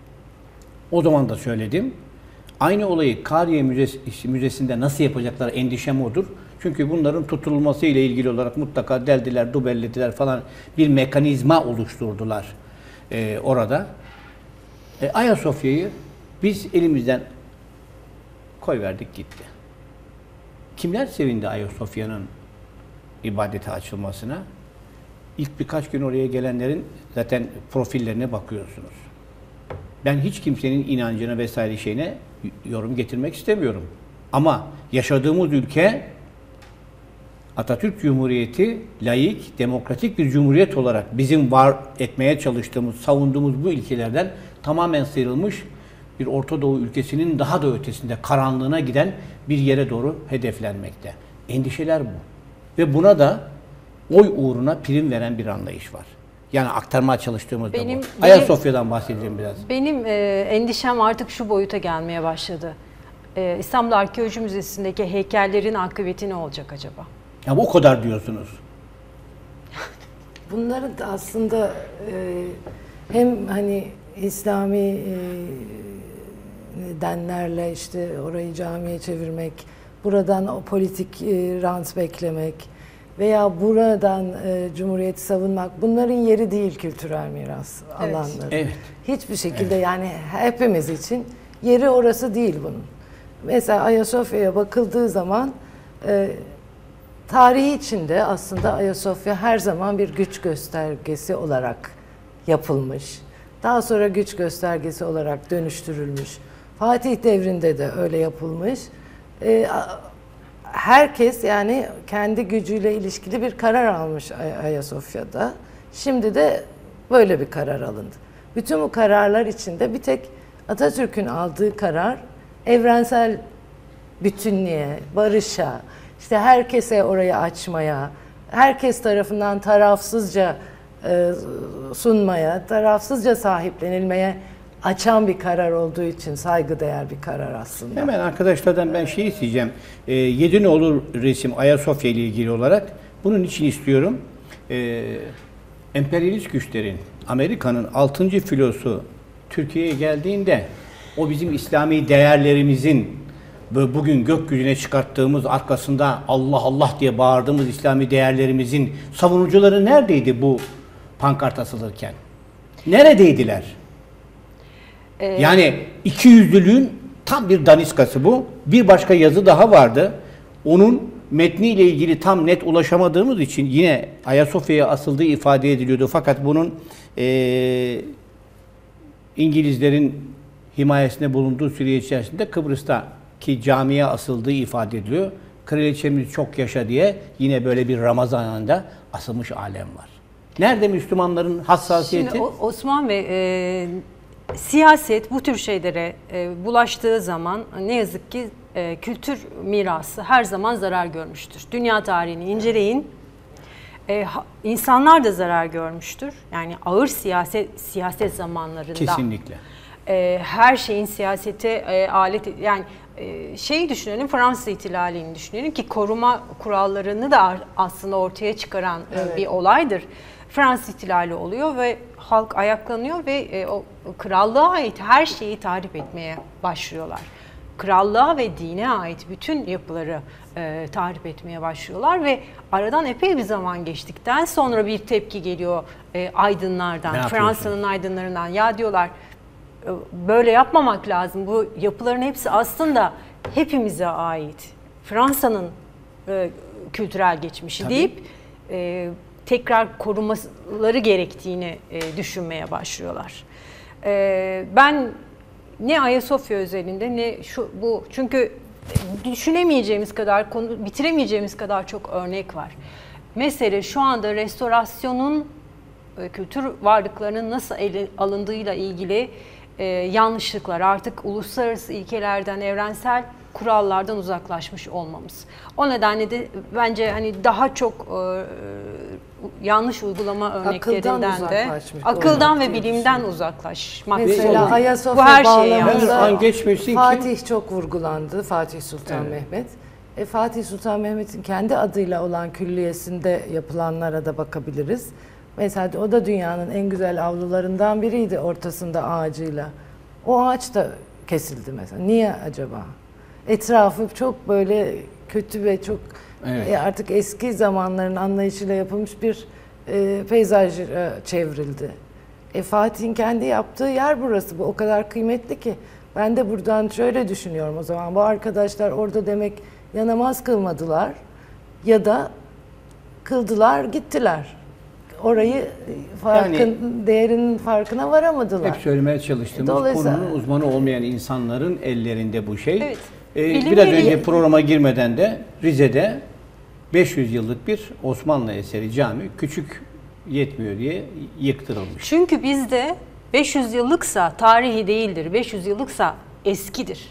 Speaker 1: O zaman da söyledim. Aynı olayı Kariye Müzesi, Müzesi'nde nasıl yapacaklar endişem odur. Çünkü bunların tutulması ile ilgili olarak mutlaka deldiler, dubellediler falan bir mekanizma oluşturdular e, orada. E, Ayasofya'yı biz elimizden koyverdik gitti. Kimler sevindi Ayasofya'nın ibadete açılmasına? İlk birkaç gün oraya gelenlerin zaten profillerine bakıyorsunuz. Ben hiç kimsenin inancına vesaire şeyine yorum getirmek istemiyorum. Ama yaşadığımız ülke Atatürk Cumhuriyeti laik, demokratik bir cumhuriyet olarak bizim var etmeye çalıştığımız, savunduğumuz bu ilkelerden tamamen sıyrılmış bir Orta Doğu ülkesinin daha da ötesinde karanlığına giden bir yere doğru hedeflenmekte. Endişeler bu. Ve buna da oy uğruna prim veren bir anlayış var. Yani aktarmaya çalıştığımızda
Speaker 2: benim,
Speaker 1: bu. Ayasofya'dan bahsedeyim biraz.
Speaker 2: Benim e, endişem artık şu boyuta gelmeye başladı. E, İstanbul Arkeoloji Müzesi'ndeki heykellerin akıbeti ne olacak acaba?
Speaker 1: Ya o kadar diyorsunuz.
Speaker 3: Bunların da aslında e, hem hani İslami e, nedenlerle işte orayı camiye çevirmek, buradan o politik e, rant beklemek veya buradan e, Cumhuriyeti savunmak, bunların yeri değil kültürel miras
Speaker 2: evet.
Speaker 3: alanları.
Speaker 1: Evet.
Speaker 3: Hiçbir şekilde evet. Yani hepimiz için yeri orası değil bunun. Mesela Ayasofya'ya bakıldığı zaman e, tarihi içinde aslında Ayasofya her zaman bir güç göstergesi olarak yapılmış. Daha sonra güç göstergesi olarak dönüştürülmüş. Fatih devrinde de öyle yapılmış. E, herkes yani kendi gücüyle ilişkili bir karar almış Ay- Ayasofya'da. Şimdi de böyle bir karar alındı. Bütün bu kararlar içinde bir tek Atatürk'ün aldığı karar evrensel bütünlüğe, barışa, işte herkese orayı açmaya, herkes tarafından tarafsızca e, sunmaya, tarafsızca sahiplenilmeye açan bir karar olduğu için saygıdeğer bir karar aslında.
Speaker 1: Hemen arkadaşlardan ben şey isteyeceğim. E, yedi ne olur resim Ayasofya ile ilgili olarak. Bunun için istiyorum. E, emperyalist güçlerin, Amerika'nın altıncı filosu Türkiye'ye geldiğinde o bizim İslami değerlerimizin ve bugün gökyüzüne çıkarttığımız, arkasında Allah Allah diye bağırdığımız İslami değerlerimizin savunucuları neredeydi bu pankart asılırken? Neredeydiler? Ee, yani ikiyüzlülüğün tam bir daniskası bu. Bir başka yazı daha vardı. Onun metniyle ilgili tam net ulaşamadığımız için yine Ayasofya'ya asıldığı ifade ediliyordu. Fakat bunun e, İngilizlerin himayesinde bulunduğu süre içerisinde Kıbrıs'ta ki camiye asıldığı ifade ediliyor. Kraliçemiz çok yaşa diye yine böyle bir Ramazan ayında asılmış alem var. Nerede Müslümanların hassasiyeti?
Speaker 2: Şimdi Osman Bey, e, siyaset bu tür şeylere e, bulaştığı zaman ne yazık ki e, kültür mirası her zaman zarar görmüştür. Dünya tarihini inceleyin. E, ha, insanlar da zarar görmüştür. Yani ağır siyaset siyaset zamanlarında.
Speaker 1: Kesinlikle.
Speaker 2: E, her şeyin siyasete e, alet, yani e, şeyi düşünelim, Fransız ihtilalini düşünelim ki koruma kurallarını da aslında ortaya çıkaran e,
Speaker 3: Evet.
Speaker 2: bir olaydır. Fransız ihtilali oluyor ve halk ayaklanıyor ve e, o krallığa ait her şeyi tahrip etmeye başlıyorlar. Krallığa ve dine ait bütün yapıları e, tahrip etmeye başlıyorlar ve aradan epey bir zaman geçtikten sonra bir tepki geliyor e, aydınlardan,
Speaker 1: Ne yapıyorsunuz?
Speaker 2: Fransa'nın aydınlarından. Ya diyorlar, e, böyle yapmamak lazım. Bu yapıların hepsi aslında hepimize ait. Fransa'nın e, kültürel geçmişi
Speaker 1: Tabii.
Speaker 2: deyip e, tekrar korumaları gerektiğini e, düşünmeye başlıyorlar. E, ben ne Ayasofya özelinde ne şu bu, çünkü düşünemeyeceğimiz kadar, konu bitiremeyeceğimiz kadar çok örnek var. Mesele şu anda restorasyonun e, kültür varlıklarının nasıl ele alındığıyla ilgili e, yanlışlıklar, artık uluslararası ilkelerden, evrensel kurallardan uzaklaşmış olmamız. O nedenle de bence hani daha çok e, yanlış uygulama örneklerinden de
Speaker 3: uzaklaşmış
Speaker 2: akıldan
Speaker 3: olmak
Speaker 2: ve
Speaker 3: diye
Speaker 2: bilimden uzaklaşmak
Speaker 3: Mesela
Speaker 2: zorunda.
Speaker 3: Ayasofya
Speaker 2: Bu her şeye
Speaker 3: bağlamında
Speaker 1: Her an geçmesin ki-
Speaker 3: Fatih çok vurgulandı. Fatih Sultan
Speaker 1: Evet.
Speaker 3: Mehmet. E, Fatih Sultan Mehmet'in kendi adıyla olan külliyesinde yapılanlara da bakabiliriz. Mesela o da dünyanın en güzel avlularından biriydi, ortasında ağacıyla. O ağaç da kesildi mesela. Niye acaba? Etrafı çok böyle kötü ve çok
Speaker 1: Evet.
Speaker 3: e, artık eski zamanların anlayışıyla yapılmış bir e, peyzaj e, çevrildi. E, Fatih'in kendi yaptığı yer burası. Bu o kadar kıymetli ki. Ben de buradan şöyle düşünüyorum o zaman. Bu arkadaşlar orada demek ya namaz kılmadılar ya da kıldılar gittiler. Orayı farkın,
Speaker 1: Yani-
Speaker 3: değerinin farkına varamadılar.
Speaker 1: Hep söylemeye çalıştığımız
Speaker 3: Dolayısıyla-
Speaker 1: konunun uzmanı olmayan insanların ellerinde bu şey.
Speaker 2: Evet.
Speaker 1: Ee,
Speaker 2: Bilimle
Speaker 1: biraz önce
Speaker 2: il-
Speaker 1: programa girmeden de Rize'de beş yüz yıllık bir Osmanlı eseri cami küçük yetmiyor diye yıktırılmış.
Speaker 2: Çünkü bizde beş yüz yıllıksa tarihi değildir, beş yüz yıllıksa eskidir.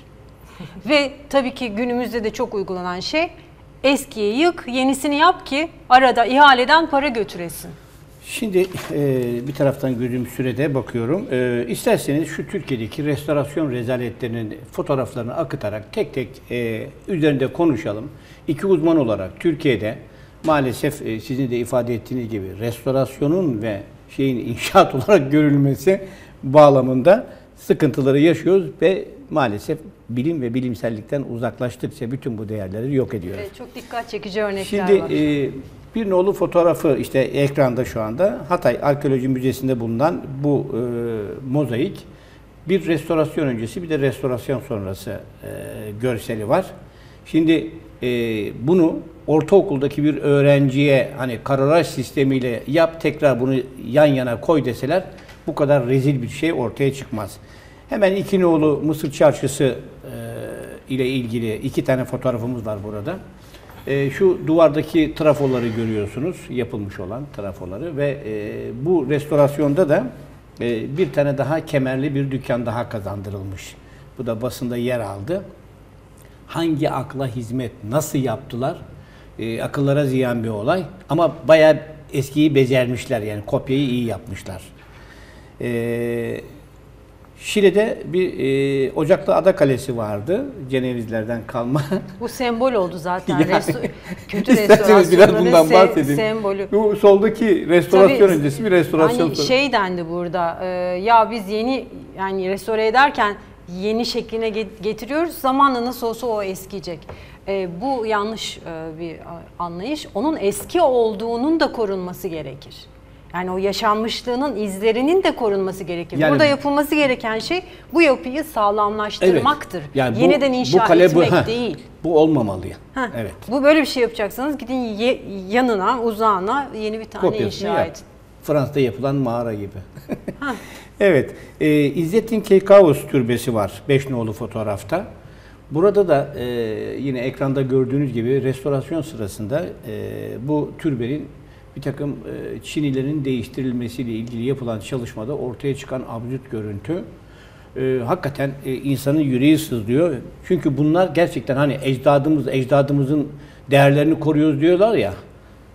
Speaker 2: Ve tabii ki günümüzde de çok uygulanan şey, eskiyi yık, yenisini yap ki arada ihaleden para götüresin.
Speaker 1: Şimdi e, bir taraftan gördüğüm sürede bakıyorum. E, isterseniz şu Türkiye'deki restorasyon rezaletlerinin fotoğraflarını akıtarak tek tek e, üzerinde konuşalım. İki uzman olarak Türkiye'de maalesef e, sizin de ifade ettiğiniz gibi restorasyonun ve şeyin inşaat olarak görülmesi bağlamında sıkıntıları yaşıyoruz ve maalesef bilim ve bilimsellikten uzaklaştıkça bütün bu değerleri yok ediyoruz.
Speaker 2: Evet, çok dikkat çekici örnekler
Speaker 1: Şimdi
Speaker 2: var.
Speaker 1: e, bir nolu fotoğrafı işte ekranda şu anda Hatay Arkeoloji Müzesi'nde bulunan bu e, mozaik bir restorasyon öncesi bir de restorasyon sonrası e, görseli var. Şimdi e, bunu ortaokuldaki bir öğrenciye hani kararaj sistemiyle yap tekrar bunu yan yana koy deseler bu kadar rezil bir şey ortaya çıkmaz. Hemen iki nolu Mısır Çarşısı e, ile ilgili iki tane fotoğrafımız var burada. E, şu duvardaki trafoları görüyorsunuz, yapılmış olan trafoları ve e, bu restorasyonda da e, bir tane daha kemerli bir dükkan daha kazandırılmış. Bu da basında yer aldı. Hangi akla hizmet, nasıl yaptılar? E, akıllara ziyan bir olay ama bayağı eskiyi becermişler, yani kopyayı iyi yapmışlar. E, Şile'de bir e, Ocaklı Ada Kalesi vardı. Cenevizlerden kalma.
Speaker 2: Bu sembol oldu zaten.
Speaker 1: Yani,
Speaker 2: Resto- kötü
Speaker 1: İsterseniz biraz
Speaker 2: restorasyonların
Speaker 1: bundan
Speaker 2: se-
Speaker 1: bahsedin.
Speaker 2: sembolü.
Speaker 1: Bu soldaki restorasyon
Speaker 2: Tabii,
Speaker 1: öncesi bir restorasyon
Speaker 2: hani
Speaker 1: sonrası.
Speaker 2: şey dendi burada, e, ya biz yeni, yani restore ederken yeni şekline get- getiriyoruz, zamanla nasıl olsa o eskiyecek. E, bu yanlış e, bir anlayış. Onun eski olduğunun da korunması gerekir. Yani o yaşanmışlığının izlerinin de korunması gerekir.
Speaker 1: Yani-
Speaker 2: Burada yapılması gereken şey bu yapıyı sağlamlaştırmaktır.
Speaker 1: Yani bu-
Speaker 2: Yeniden inşa
Speaker 1: bu kale bu-
Speaker 2: etmek
Speaker 1: heh,
Speaker 2: değil.
Speaker 1: Bu olmamalı.
Speaker 2: Heh,
Speaker 1: Evet.
Speaker 2: Bu böyle bir şey yapacaksanız gidin ye- yanına, uzağına yeni bir tane
Speaker 1: Kopyasını
Speaker 2: inşa
Speaker 1: yap.
Speaker 2: edin.
Speaker 1: Fransa'da yapılan mağara gibi. Evet. E, İzzettin Keykaus Türbesi var. Beş nolu fotoğrafta. Burada da e, yine ekranda gördüğünüz gibi restorasyon sırasında e, bu türbenin bir takım e, çinilerin değiştirilmesiyle ilgili yapılan çalışmada ortaya çıkan absürt görüntü e, hakikaten e, insanın yüreği sızlıyor. Çünkü bunlar gerçekten hani ecdadımız, ecdadımızın değerlerini koruyoruz diyorlar ya.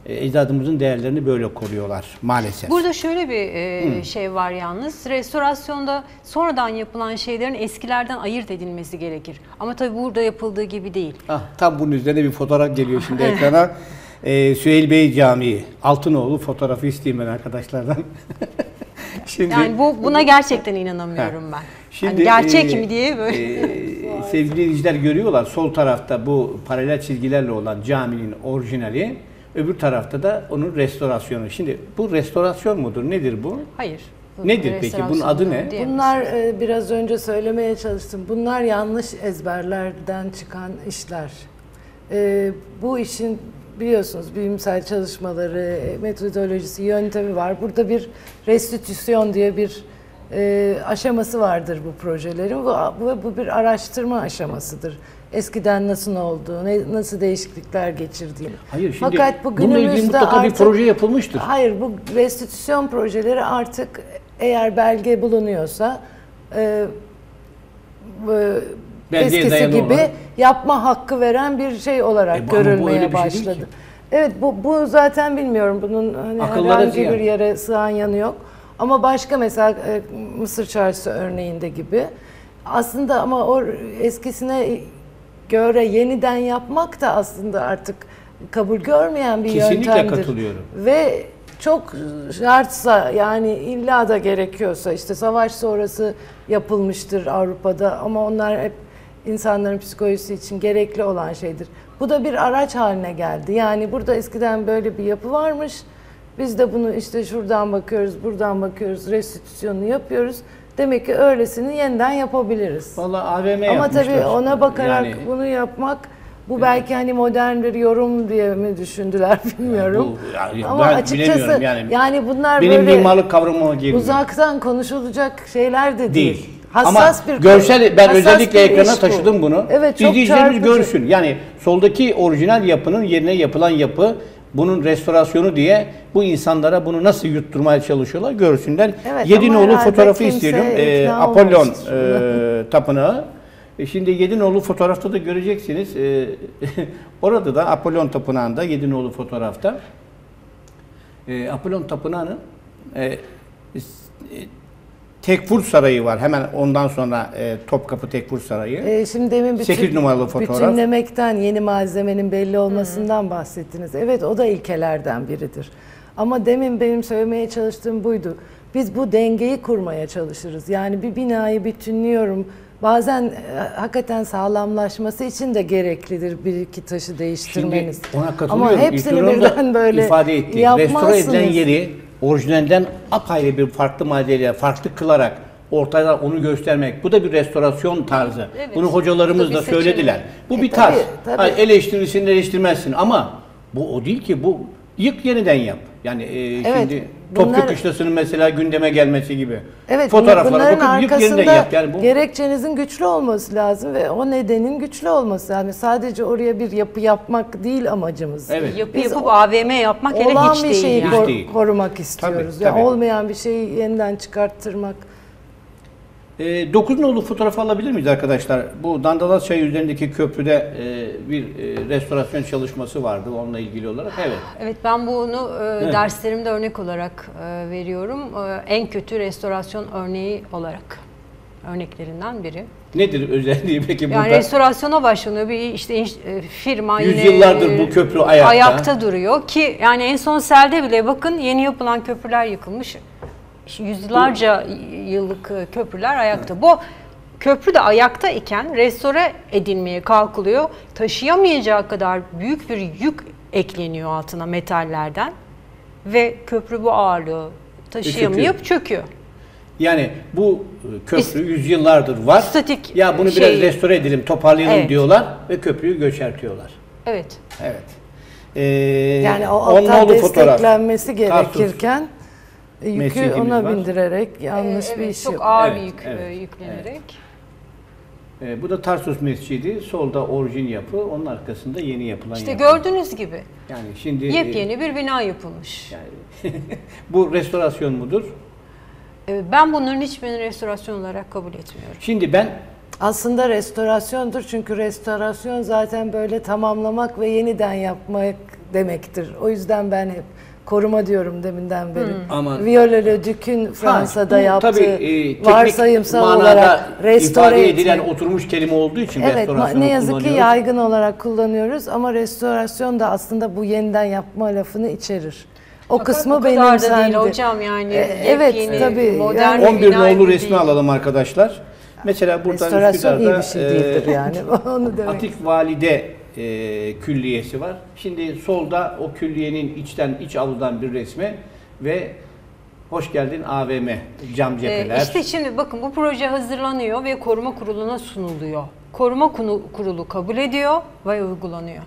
Speaker 1: e, ecdadımızın değerlerini böyle koruyorlar maalesef.
Speaker 2: Burada şöyle bir e, şey var yalnız. Restorasyonda sonradan yapılan şeylerin eskilerden ayırt edilmesi gerekir. Ama tabii burada yapıldığı gibi değil.
Speaker 1: Ah, tam bunun üzerine bir fotoğraf geliyor şimdi ekrana. Ee, Süheyl Bey Camii, Altınoğlu fotoğrafı isteyeyim ben arkadaşlardan. Şimdi,
Speaker 2: Yani bu buna gerçekten inanamıyorum ben.
Speaker 1: Şimdi,
Speaker 2: hani gerçek
Speaker 1: e,
Speaker 2: mi diye böyle.
Speaker 1: E, sevgili izleyiciler görüyorlar, sol tarafta bu paralel çizgilerle olan caminin orijinali, öbür tarafta da onun restorasyonu. Şimdi bu restorasyon mudur, nedir bu?
Speaker 2: Hayır. Bu
Speaker 1: Nedir peki, bunun adı ne?
Speaker 2: diyemezsin.
Speaker 3: Bunlar e, biraz önce söylemeye çalıştım. Bunlar yanlış ezberlerden çıkan işler. E, bu işin biliyorsunuz bilimsel çalışmaları, metodolojisi, yöntemi var. Burada bir restitüsyon diye bir e, aşaması vardır bu projelerin. Bu, bu, bu bir araştırma aşamasıdır. Eskiden nasıl olduğu, ne, nasıl değişiklikler geçirdiğini.
Speaker 1: Hayır, şimdi
Speaker 3: Fakat bu
Speaker 1: bununla ilgili
Speaker 3: günümüzde
Speaker 1: mutlaka
Speaker 3: artık,
Speaker 1: bir proje yapılmıştır.
Speaker 3: Hayır, bu restitüsyon projeleri artık eğer belge bulunuyorsa e, e,
Speaker 1: Belgeye
Speaker 3: eskisi
Speaker 1: dayalı
Speaker 3: gibi
Speaker 1: olan.
Speaker 3: yapma hakkı veren bir şey olarak
Speaker 1: E, bu- ama bu öyle
Speaker 3: görülmeye
Speaker 1: bir şey değil
Speaker 3: başladı.
Speaker 1: ki.
Speaker 3: Evet, bu, bu zaten bilmiyorum, bunun hani
Speaker 1: Akıllara
Speaker 3: herhangi
Speaker 1: ziyan.
Speaker 3: bir yere sığan yanı yok. Ama başka mesela e, Mısır Çarşısı örneğinde gibi aslında, ama o eskisine göre yeniden yapmak da aslında artık kabul görmeyen bir
Speaker 1: Kesinlikle
Speaker 3: yöntemdir.
Speaker 1: katılıyorum.
Speaker 3: Ve çok şartsa, yani illa da gerekiyorsa, işte savaş sonrası yapılmıştır Avrupa'da ama onlar hep insanların psikolojisi için gerekli olan şeydir. Bu da bir araç haline geldi. Yani burada eskiden böyle bir yapı varmış. Biz de bunu işte şuradan bakıyoruz, buradan bakıyoruz, restitüsyonunu yapıyoruz. Demek ki öylesini yeniden yapabiliriz.
Speaker 1: Vallahi A V M
Speaker 3: Ama
Speaker 1: yapmışlar.
Speaker 3: tabii ona bakarak
Speaker 1: Yani,
Speaker 3: bunu yapmak, bu belki hani modern bir yorum diye mi düşündüler bilmiyorum.
Speaker 1: bu- ya
Speaker 3: Ama
Speaker 1: ben
Speaker 3: açıkçası
Speaker 1: bilemiyorum yani.
Speaker 3: yani bunlar
Speaker 1: benim
Speaker 3: böyle
Speaker 1: mimarlık kavramıma girmiyor.
Speaker 3: uzaktan konuşulacak şeyler de değil.
Speaker 1: Değil.
Speaker 3: Hassas
Speaker 1: Ama
Speaker 3: bir
Speaker 1: görsel, ben
Speaker 3: hassas
Speaker 1: özellikle
Speaker 3: bir
Speaker 1: ekrana
Speaker 3: iş bu.
Speaker 1: taşıdım bunu.
Speaker 3: Evet, çok
Speaker 1: İzleyicilerimiz
Speaker 3: çarpıcı.
Speaker 1: görsün. Yani soldaki orijinal yapının yerine yapılan yapı, bunun restorasyonu diye bu insanlara bunu nasıl yutturmaya çalışıyorlar görsünler.
Speaker 3: Evet,
Speaker 1: Yedi
Speaker 3: ama
Speaker 1: nolu
Speaker 3: herhalde
Speaker 1: fotoğrafı
Speaker 3: kimse
Speaker 1: isteyelim. Ee,
Speaker 3: ikna
Speaker 1: Apollon
Speaker 3: olmamıştır.
Speaker 1: e, tapınağı. E, Şimdi yedi nolu fotoğrafta da göreceksiniz. E, orada da Apollon tapınağında yedi nolu fotoğrafta e, Apollon tapınağının e, e, Tekfur Sarayı var. Hemen ondan sonra e, Topkapı Tekfur Sarayı.
Speaker 3: Ee, şimdi demin
Speaker 1: sekiz
Speaker 3: bütün,
Speaker 1: numaralı fotoğraf.
Speaker 3: bütünlemekten, yeni malzemenin belli olmasından bahsettiniz. Evet, o da ilkelerden biridir. Ama demin benim söylemeye çalıştığım buydu. Biz bu dengeyi kurmaya çalışırız. Yani bir binayı bütünlüyorum. Bazen e, hakikaten sağlamlaşması için de gereklidir bir iki taşı değiştirmeniz.
Speaker 1: Şimdi ona katılıyorum.
Speaker 3: Ama hepsini
Speaker 1: İlknur'un da
Speaker 3: birden böyle
Speaker 1: ifade ettiği,
Speaker 3: yapmazsınız.
Speaker 1: restore edilen yeri orijinalden apayrı bir farklı maddeyle farklı kılarak ortada onu göstermek. Bu da bir restorasyon tarzı.
Speaker 2: Evet.
Speaker 1: Bunu hocalarımız
Speaker 2: Bu
Speaker 1: da
Speaker 2: da bir seçenek.
Speaker 1: söylediler. Bu
Speaker 3: E,
Speaker 1: bir
Speaker 3: tabii,
Speaker 1: tarz.
Speaker 3: tabii.
Speaker 1: Ha, eleştirirsin, eleştirmezsin ama bu o değil ki. Bu yık yeniden yap. Yani e,
Speaker 3: Evet,
Speaker 1: şimdi
Speaker 3: bunlar-
Speaker 1: Topkapı Kışlası'nın mesela gündeme gelmesi gibi.
Speaker 3: Evet,
Speaker 1: Fotoğraflara
Speaker 3: bunların
Speaker 1: bakıp yık yeniden
Speaker 3: arkasında
Speaker 1: yap. Yani bu
Speaker 3: gerekçenizin güçlü olması lazım ve o nedenin güçlü olması. Yani sadece oraya bir yapı yapmak değil amacımız.
Speaker 1: Evet.
Speaker 2: Yapı
Speaker 3: Biz
Speaker 2: yapıp
Speaker 3: o-
Speaker 2: A V M yapmak hele
Speaker 3: Olan
Speaker 2: hiç
Speaker 3: bir
Speaker 2: değil
Speaker 3: şeyi
Speaker 2: yani.
Speaker 1: Hiç
Speaker 3: kor-
Speaker 1: değil.
Speaker 3: korumak istiyoruz.
Speaker 1: Tabii,
Speaker 3: Yani
Speaker 1: tabii.
Speaker 3: olmayan bir şeyi yeniden çıkarttırmak.
Speaker 1: E, dokuz nolu fotoğrafı alabilir miyiz arkadaşlar? Bu Dandalat Çayı üzerindeki köprüde e, bir e, restorasyon çalışması vardı onunla ilgili olarak. Evet.
Speaker 2: Evet, ben bunu e,
Speaker 1: Evet.
Speaker 2: derslerimde örnek olarak e, veriyorum. E, en kötü restorasyon örneği olarak örneklerinden biri.
Speaker 1: Nedir özelliği peki
Speaker 2: Yani
Speaker 1: burada?
Speaker 2: restorasyona başlanıyor bir işte inş- e, firma yine
Speaker 1: Yüzyıllardır
Speaker 2: e,
Speaker 1: bu köprü ayakta.
Speaker 2: ayakta duruyor ki yani en son selde bile bakın yeni yapılan köprüler yıkılmış. Yüzyıllarca yıllık e, köprüler ayakta. Bu köprü de ayakta iken restore edilmeye kalkılıyor. Taşıyamayacağı kadar büyük bir yük ekleniyor altına metallerden ve köprü bu ağırlığı taşıyamayıp çöküyor.
Speaker 1: Yani bu köprü yüzyıllardır var.
Speaker 2: statik,
Speaker 1: Ya bunu
Speaker 2: şey-
Speaker 1: biraz restore edelim, toparlayalım
Speaker 2: Evet.
Speaker 1: diyorlar ve köprüyü göçertiyorlar.
Speaker 2: Evet.
Speaker 1: Evet. Ee,
Speaker 3: Yani o
Speaker 1: on
Speaker 3: alttan
Speaker 1: nolu fotoğraf.
Speaker 3: desteklenmesi
Speaker 1: Tarsus
Speaker 3: gerekirken yükü
Speaker 1: mescidimiz
Speaker 3: ona
Speaker 1: var.
Speaker 3: bindirerek yanlış
Speaker 2: Ee,
Speaker 3: bir
Speaker 2: evet,
Speaker 3: iş
Speaker 2: çok
Speaker 3: yap-
Speaker 2: ağır
Speaker 1: Evet,
Speaker 2: bir yük
Speaker 1: evet,
Speaker 2: e, yüklenerek.
Speaker 1: Ee, bu da Tarsus Mescidi. Solda orijin yapı, onun arkasında yeni yapılan
Speaker 2: İşte
Speaker 1: yapı.
Speaker 2: gördüğünüz gibi
Speaker 1: Yani şimdi
Speaker 2: yepyeni bir bina yapılmış.
Speaker 1: yani bu restorasyon mudur?
Speaker 2: Ee, Ben bunların hiçbirini restorasyon olarak kabul etmiyorum.
Speaker 1: Şimdi ben
Speaker 3: Aslında restorasyondur, çünkü restorasyon zaten böyle tamamlamak ve yeniden yapmak demektir. O yüzden ben hep koruma diyorum deminden beri.
Speaker 1: Aman.
Speaker 3: Viollet-le-Duc'un Fransa'da
Speaker 1: bu
Speaker 3: yaptığı
Speaker 1: tabii, e, teknik
Speaker 3: varsayımsal
Speaker 1: manada
Speaker 3: olarak restore
Speaker 1: ifade edilen
Speaker 3: etmek.
Speaker 1: oturmuş kelime olduğu için
Speaker 3: Evet,
Speaker 1: restorasyonu
Speaker 3: ne yazık ki
Speaker 1: kullanıyoruz.
Speaker 3: yaygın olarak kullanıyoruz ama restorasyon da aslında bu yeniden yapma lafını içerir. O
Speaker 2: Fakat
Speaker 3: kısmı
Speaker 2: bu kadar da
Speaker 3: benimsendi.
Speaker 2: değil hocam yani.
Speaker 3: E, evet,
Speaker 2: yepyeni,
Speaker 3: tabii.
Speaker 2: modern
Speaker 3: Yani
Speaker 2: bir
Speaker 1: on bir
Speaker 2: bina
Speaker 1: nolu
Speaker 2: gibi
Speaker 1: resmi
Speaker 2: değil.
Speaker 1: alalım arkadaşlar. Mesela buradan
Speaker 3: Restorasyon iyi
Speaker 1: Üsküdar'da
Speaker 3: bir şey
Speaker 1: e,
Speaker 3: değildir yani. Onu demek.
Speaker 1: Atik Valide e, külliyesi var. Şimdi solda o külliyenin içten iç avludan bir resmi ve hoş geldin A V M cam cepheler.
Speaker 2: Ee, işte şimdi bakın bu proje hazırlanıyor ve koruma kuruluna sunuluyor. Koruma Kunu- kurulu kabul ediyor ve uygulanıyor.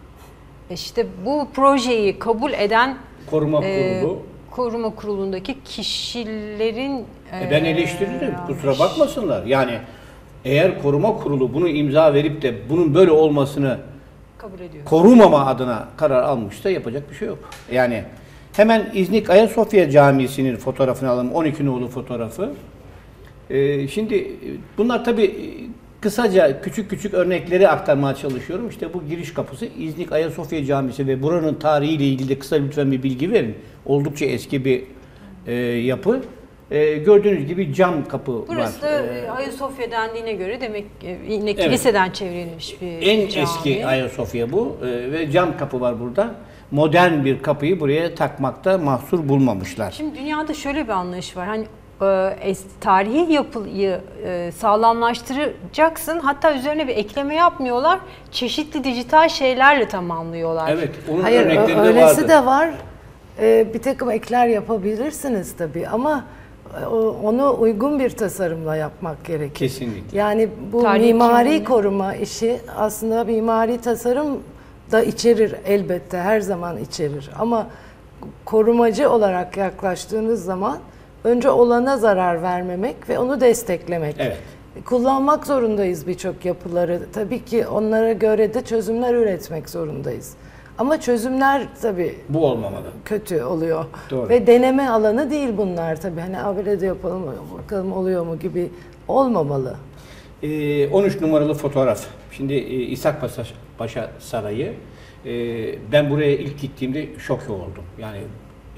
Speaker 2: İşte bu projeyi kabul eden
Speaker 1: Koruma
Speaker 2: e,
Speaker 1: kurulu.
Speaker 2: koruma kurulundaki kişilerin
Speaker 1: E ben
Speaker 2: e,
Speaker 1: eleştiririm. Kusura
Speaker 2: yanlış.
Speaker 1: bakmasınlar. Yani eğer koruma kurulu bunu imza verip de bunun böyle olmasını
Speaker 2: kabul ediyor.
Speaker 1: korumama adına karar almışsa yapacak bir şey yok. Yani hemen İznik Ayasofya Camisi'nin fotoğrafını alalım. on iki nolu fotoğrafı. Ee, şimdi bunlar tabii kısaca küçük küçük örnekleri aktarmaya çalışıyorum. İşte bu giriş kapısı İznik Ayasofya Camisi ve buranın tarihiyle ilgili de kısa lütfen bir bilgi verin. Oldukça eski bir e, yapı. E, gördüğünüz gibi cam kapı
Speaker 2: Burası
Speaker 1: var.
Speaker 2: da
Speaker 1: E,
Speaker 2: Ayasofya dendiğine göre demek e, yine
Speaker 1: Evet.
Speaker 2: kiliseden çevrilmiş bir
Speaker 1: En
Speaker 2: cami.
Speaker 1: eski Ayasofya bu e, ve cam kapı var burada. Modern bir kapıyı buraya takmakta mahsur bulmamışlar.
Speaker 2: Şimdi dünyada şöyle bir anlayış var. Hani e, es- tarihi yapıyı e, sağlamlaştıracaksın. Hatta üzerine bir ekleme yapmıyorlar. Çeşitli dijital şeylerle tamamlıyorlar.
Speaker 1: Evet, onun
Speaker 3: Hayır,
Speaker 1: örnekleri de
Speaker 3: öylesi
Speaker 1: vardı.
Speaker 3: de var. Ee, bir takım ekler yapabilirsiniz tabii ama e, o- onu uygun bir tasarımla yapmak gerekir.
Speaker 1: Kesinlikle.
Speaker 3: Yani bu
Speaker 2: Tarihi
Speaker 3: mimari
Speaker 2: kimliği.
Speaker 3: koruma işi aslında mimari tasarım da içerir elbette, her zaman içerir. Ama korumacı olarak yaklaştığınız zaman önce olana zarar vermemek ve onu desteklemek.
Speaker 1: Evet.
Speaker 3: Kullanmak zorundayız birçok yapıları. Tabii ki onlara göre de çözümler üretmek zorundayız. Ama çözümler tabii
Speaker 1: Bu olmamalı.
Speaker 3: kötü oluyor.
Speaker 1: Doğru.
Speaker 3: Ve deneme alanı değil bunlar tabii. Hani "Aa, böyle de yapalım bakalım oluyor mu" gibi olmamalı.
Speaker 1: Ee, on üç numaralı fotoğraf. Şimdi e, İshak Paşa, Paşa Sarayı. E, ben buraya ilk gittiğimde şok oldum. Yani e,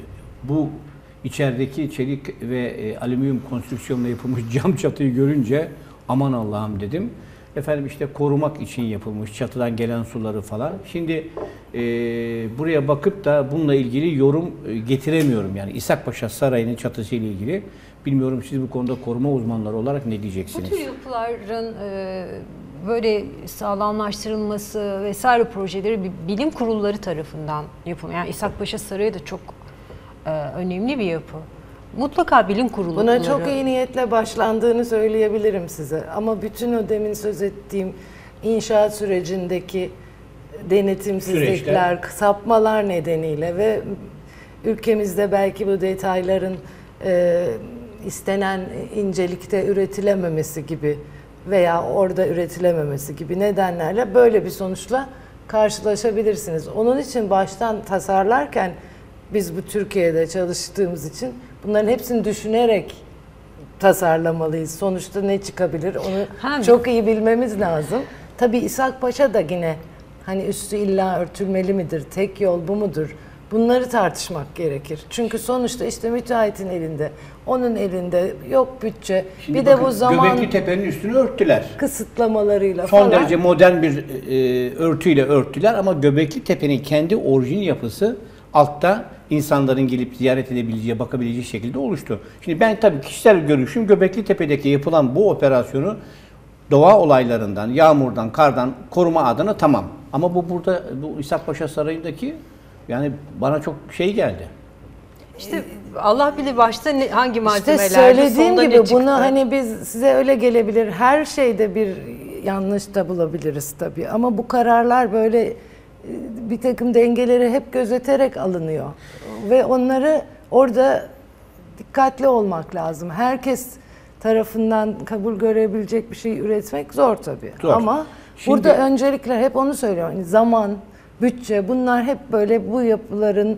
Speaker 1: bu içerideki çelik ve e, alüminyum konstrüksiyonla yapılmış cam çatıyı görünce aman Allah'ım dedim. Efendim işte korumak için yapılmış çatıdan gelen suları falan. Şimdi e, buraya bakıp da bununla ilgili yorum e, getiremiyorum. Yani İshak Paşa Sarayı'nın çatısı ile ilgili. Bilmiyorum siz bu konuda koruma uzmanları olarak ne
Speaker 2: Bu
Speaker 1: diyeceksiniz?
Speaker 2: tür yapıların e, böyle sağlamlaştırılması vesaire projeleri bir bilim kurulları tarafından yapılıyor. Yani İshak Paşa Sarayı da çok e, önemli bir yapı. Mutlaka bilim kurulları.
Speaker 3: Buna çok iyi niyetle başlandığını söyleyebilirim size. Ama bütün o demin söz ettiğim inşaat sürecindeki denetimsizlikler,
Speaker 1: Süreçler.
Speaker 3: sapmalar nedeniyle ve ülkemizde belki bu detayların e, istenen incelikte üretilememesi gibi veya orada üretilememesi gibi nedenlerle böyle bir sonuçla karşılaşabilirsiniz. Onun için baştan tasarlarken biz bu Türkiye'de çalıştığımız için bunların hepsini düşünerek tasarlamalıyız. Sonuçta ne çıkabilir onu
Speaker 2: Ha.
Speaker 3: çok iyi bilmemiz lazım. Tabii İshak Paşa da yine hani üstü illa örtülmeli midir, tek yol bu mudur? Bunları tartışmak gerekir. Çünkü sonuçta işte müteahhitin elinde, onun elinde yok bütçe.
Speaker 1: Şimdi
Speaker 3: bir de
Speaker 1: bakın,
Speaker 3: bu zaman
Speaker 1: Göbekli Tepe'nin üstünü örttüler.
Speaker 3: kısıtlamalarıyla
Speaker 1: Son
Speaker 3: falan.
Speaker 1: derece modern bir e, örtüyle örttüler ama Göbekli Tepe'nin kendi orijin yapısı altta insanların gelip ziyaret edebileceği, bakabileceği şekilde oluştu. Şimdi ben tabii kişisel görüşüm Göbekli Tepe'deki yapılan bu operasyonu doğa olaylarından, yağmurdan, kardan koruma adına tamam. Ama bu burada bu İshak Paşa Sarayı'ndaki yani bana çok şey geldi.
Speaker 2: İşte Allah bilir başta ne, hangi
Speaker 3: İşte
Speaker 2: malzemelerdi,
Speaker 3: söylediğim
Speaker 2: sonunda
Speaker 3: gibi
Speaker 2: ne çıktı.
Speaker 3: bunu hani biz size öyle gelebilir. Her şeyde bir yanlış da bulabiliriz tabii. Ama bu kararlar böyle e, bir takım dengeleri hep gözeterek alınıyor. Ve onları orada dikkatli olmak lazım. Herkes tarafından kabul görebilecek bir şey üretmek zor tabii.
Speaker 1: Zor.
Speaker 3: Ama
Speaker 1: Şimdi-
Speaker 3: burada öncelikler hep onu söylüyorum. Hani zaman, bütçe bunlar hep böyle bu yapıların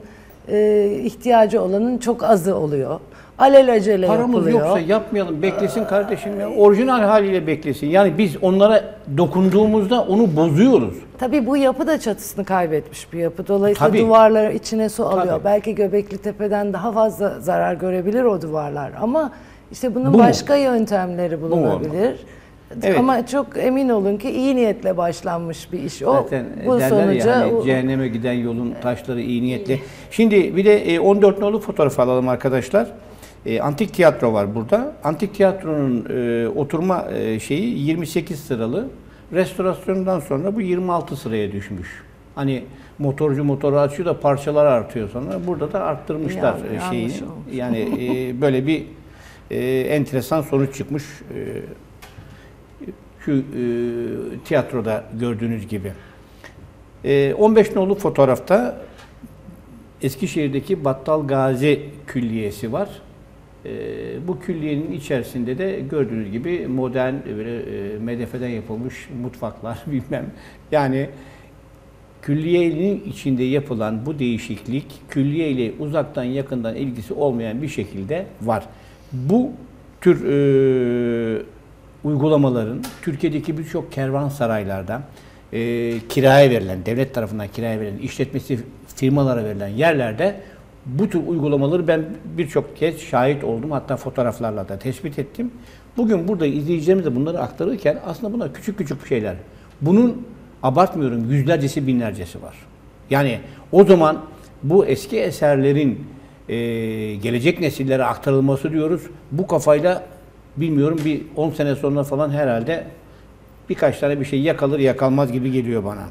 Speaker 3: e, ihtiyacı olanın çok azı oluyor. Alelacele
Speaker 1: Paramız
Speaker 3: yapılıyor.
Speaker 1: yoksa yapmayalım, beklesin kardeşim ya. Orijinal haliyle beklesin. Yani biz onlara dokunduğumuzda onu bozuyoruz.
Speaker 3: Tabii bu yapı da çatısını kaybetmiş bir yapı. Dolayısıyla
Speaker 1: Tabii.
Speaker 3: duvarlar içine su alıyor.
Speaker 1: Tabii.
Speaker 3: Belki Göbekli Tepe'den daha fazla zarar görebilir o duvarlar. Ama işte bunun
Speaker 1: Bu mu?
Speaker 3: başka yöntemleri bulunabilir.
Speaker 1: Evet.
Speaker 3: Ama çok emin olun ki iyi niyetle başlanmış bir iş. O
Speaker 1: Zaten
Speaker 3: bu
Speaker 1: derler
Speaker 3: sonuca
Speaker 1: ya hani
Speaker 3: o-
Speaker 1: cehenneme giden yolun taşları iyi niyetli. Şimdi bir de e, on dört nolu fotoğraf alalım arkadaşlar. E, Antik tiyatro var burada. Antik tiyatronun e, oturma e, şeyi yirmi sekiz sıralı. Restorasyondan sonra bu yirmi altı sıraya düşmüş. Hani motorcu motoru açıyor da parçalar artıyor sonra. Burada da arttırmışlar
Speaker 3: Yani,
Speaker 1: e, şeyini.
Speaker 3: yanlış olmuş.
Speaker 1: Yani e, böyle bir e, enteresan sonuç çıkmış. E, şu e, tiyatroda gördüğünüz gibi. E, on beş nolu fotoğrafta Eskişehir'deki Battal Gazi Külliyesi var. E, bu külliyenin içerisinde de gördüğünüz gibi modern böyle e, M D F'den yapılmış mutfaklar bilmem. Yani külliyenin içinde yapılan bu değişiklik külliye ile uzaktan yakından ilgisi olmayan bir şekilde var. Bu tür e, uygulamaların Türkiye'deki birçok kervansaraylarda e, kiraya verilen, devlet tarafından kiraya verilen, işletmesi firmalara verilen yerlerde bu tür uygulamaları ben birçok kez şahit oldum. Hatta fotoğraflarla da tespit ettim. Bugün burada izleyicilerimiz de bunları aktarırken aslında bunlar küçük küçük şeyler. Bunun abartmıyorum yüzlercesi binlercesi var. Yani o zaman bu eski eserlerin e, gelecek nesillere aktarılması diyoruz. Bu kafayla bilmiyorum bir on sene sonra falan herhalde birkaç tane bir şey yakalır yakalmaz gibi geliyor bana.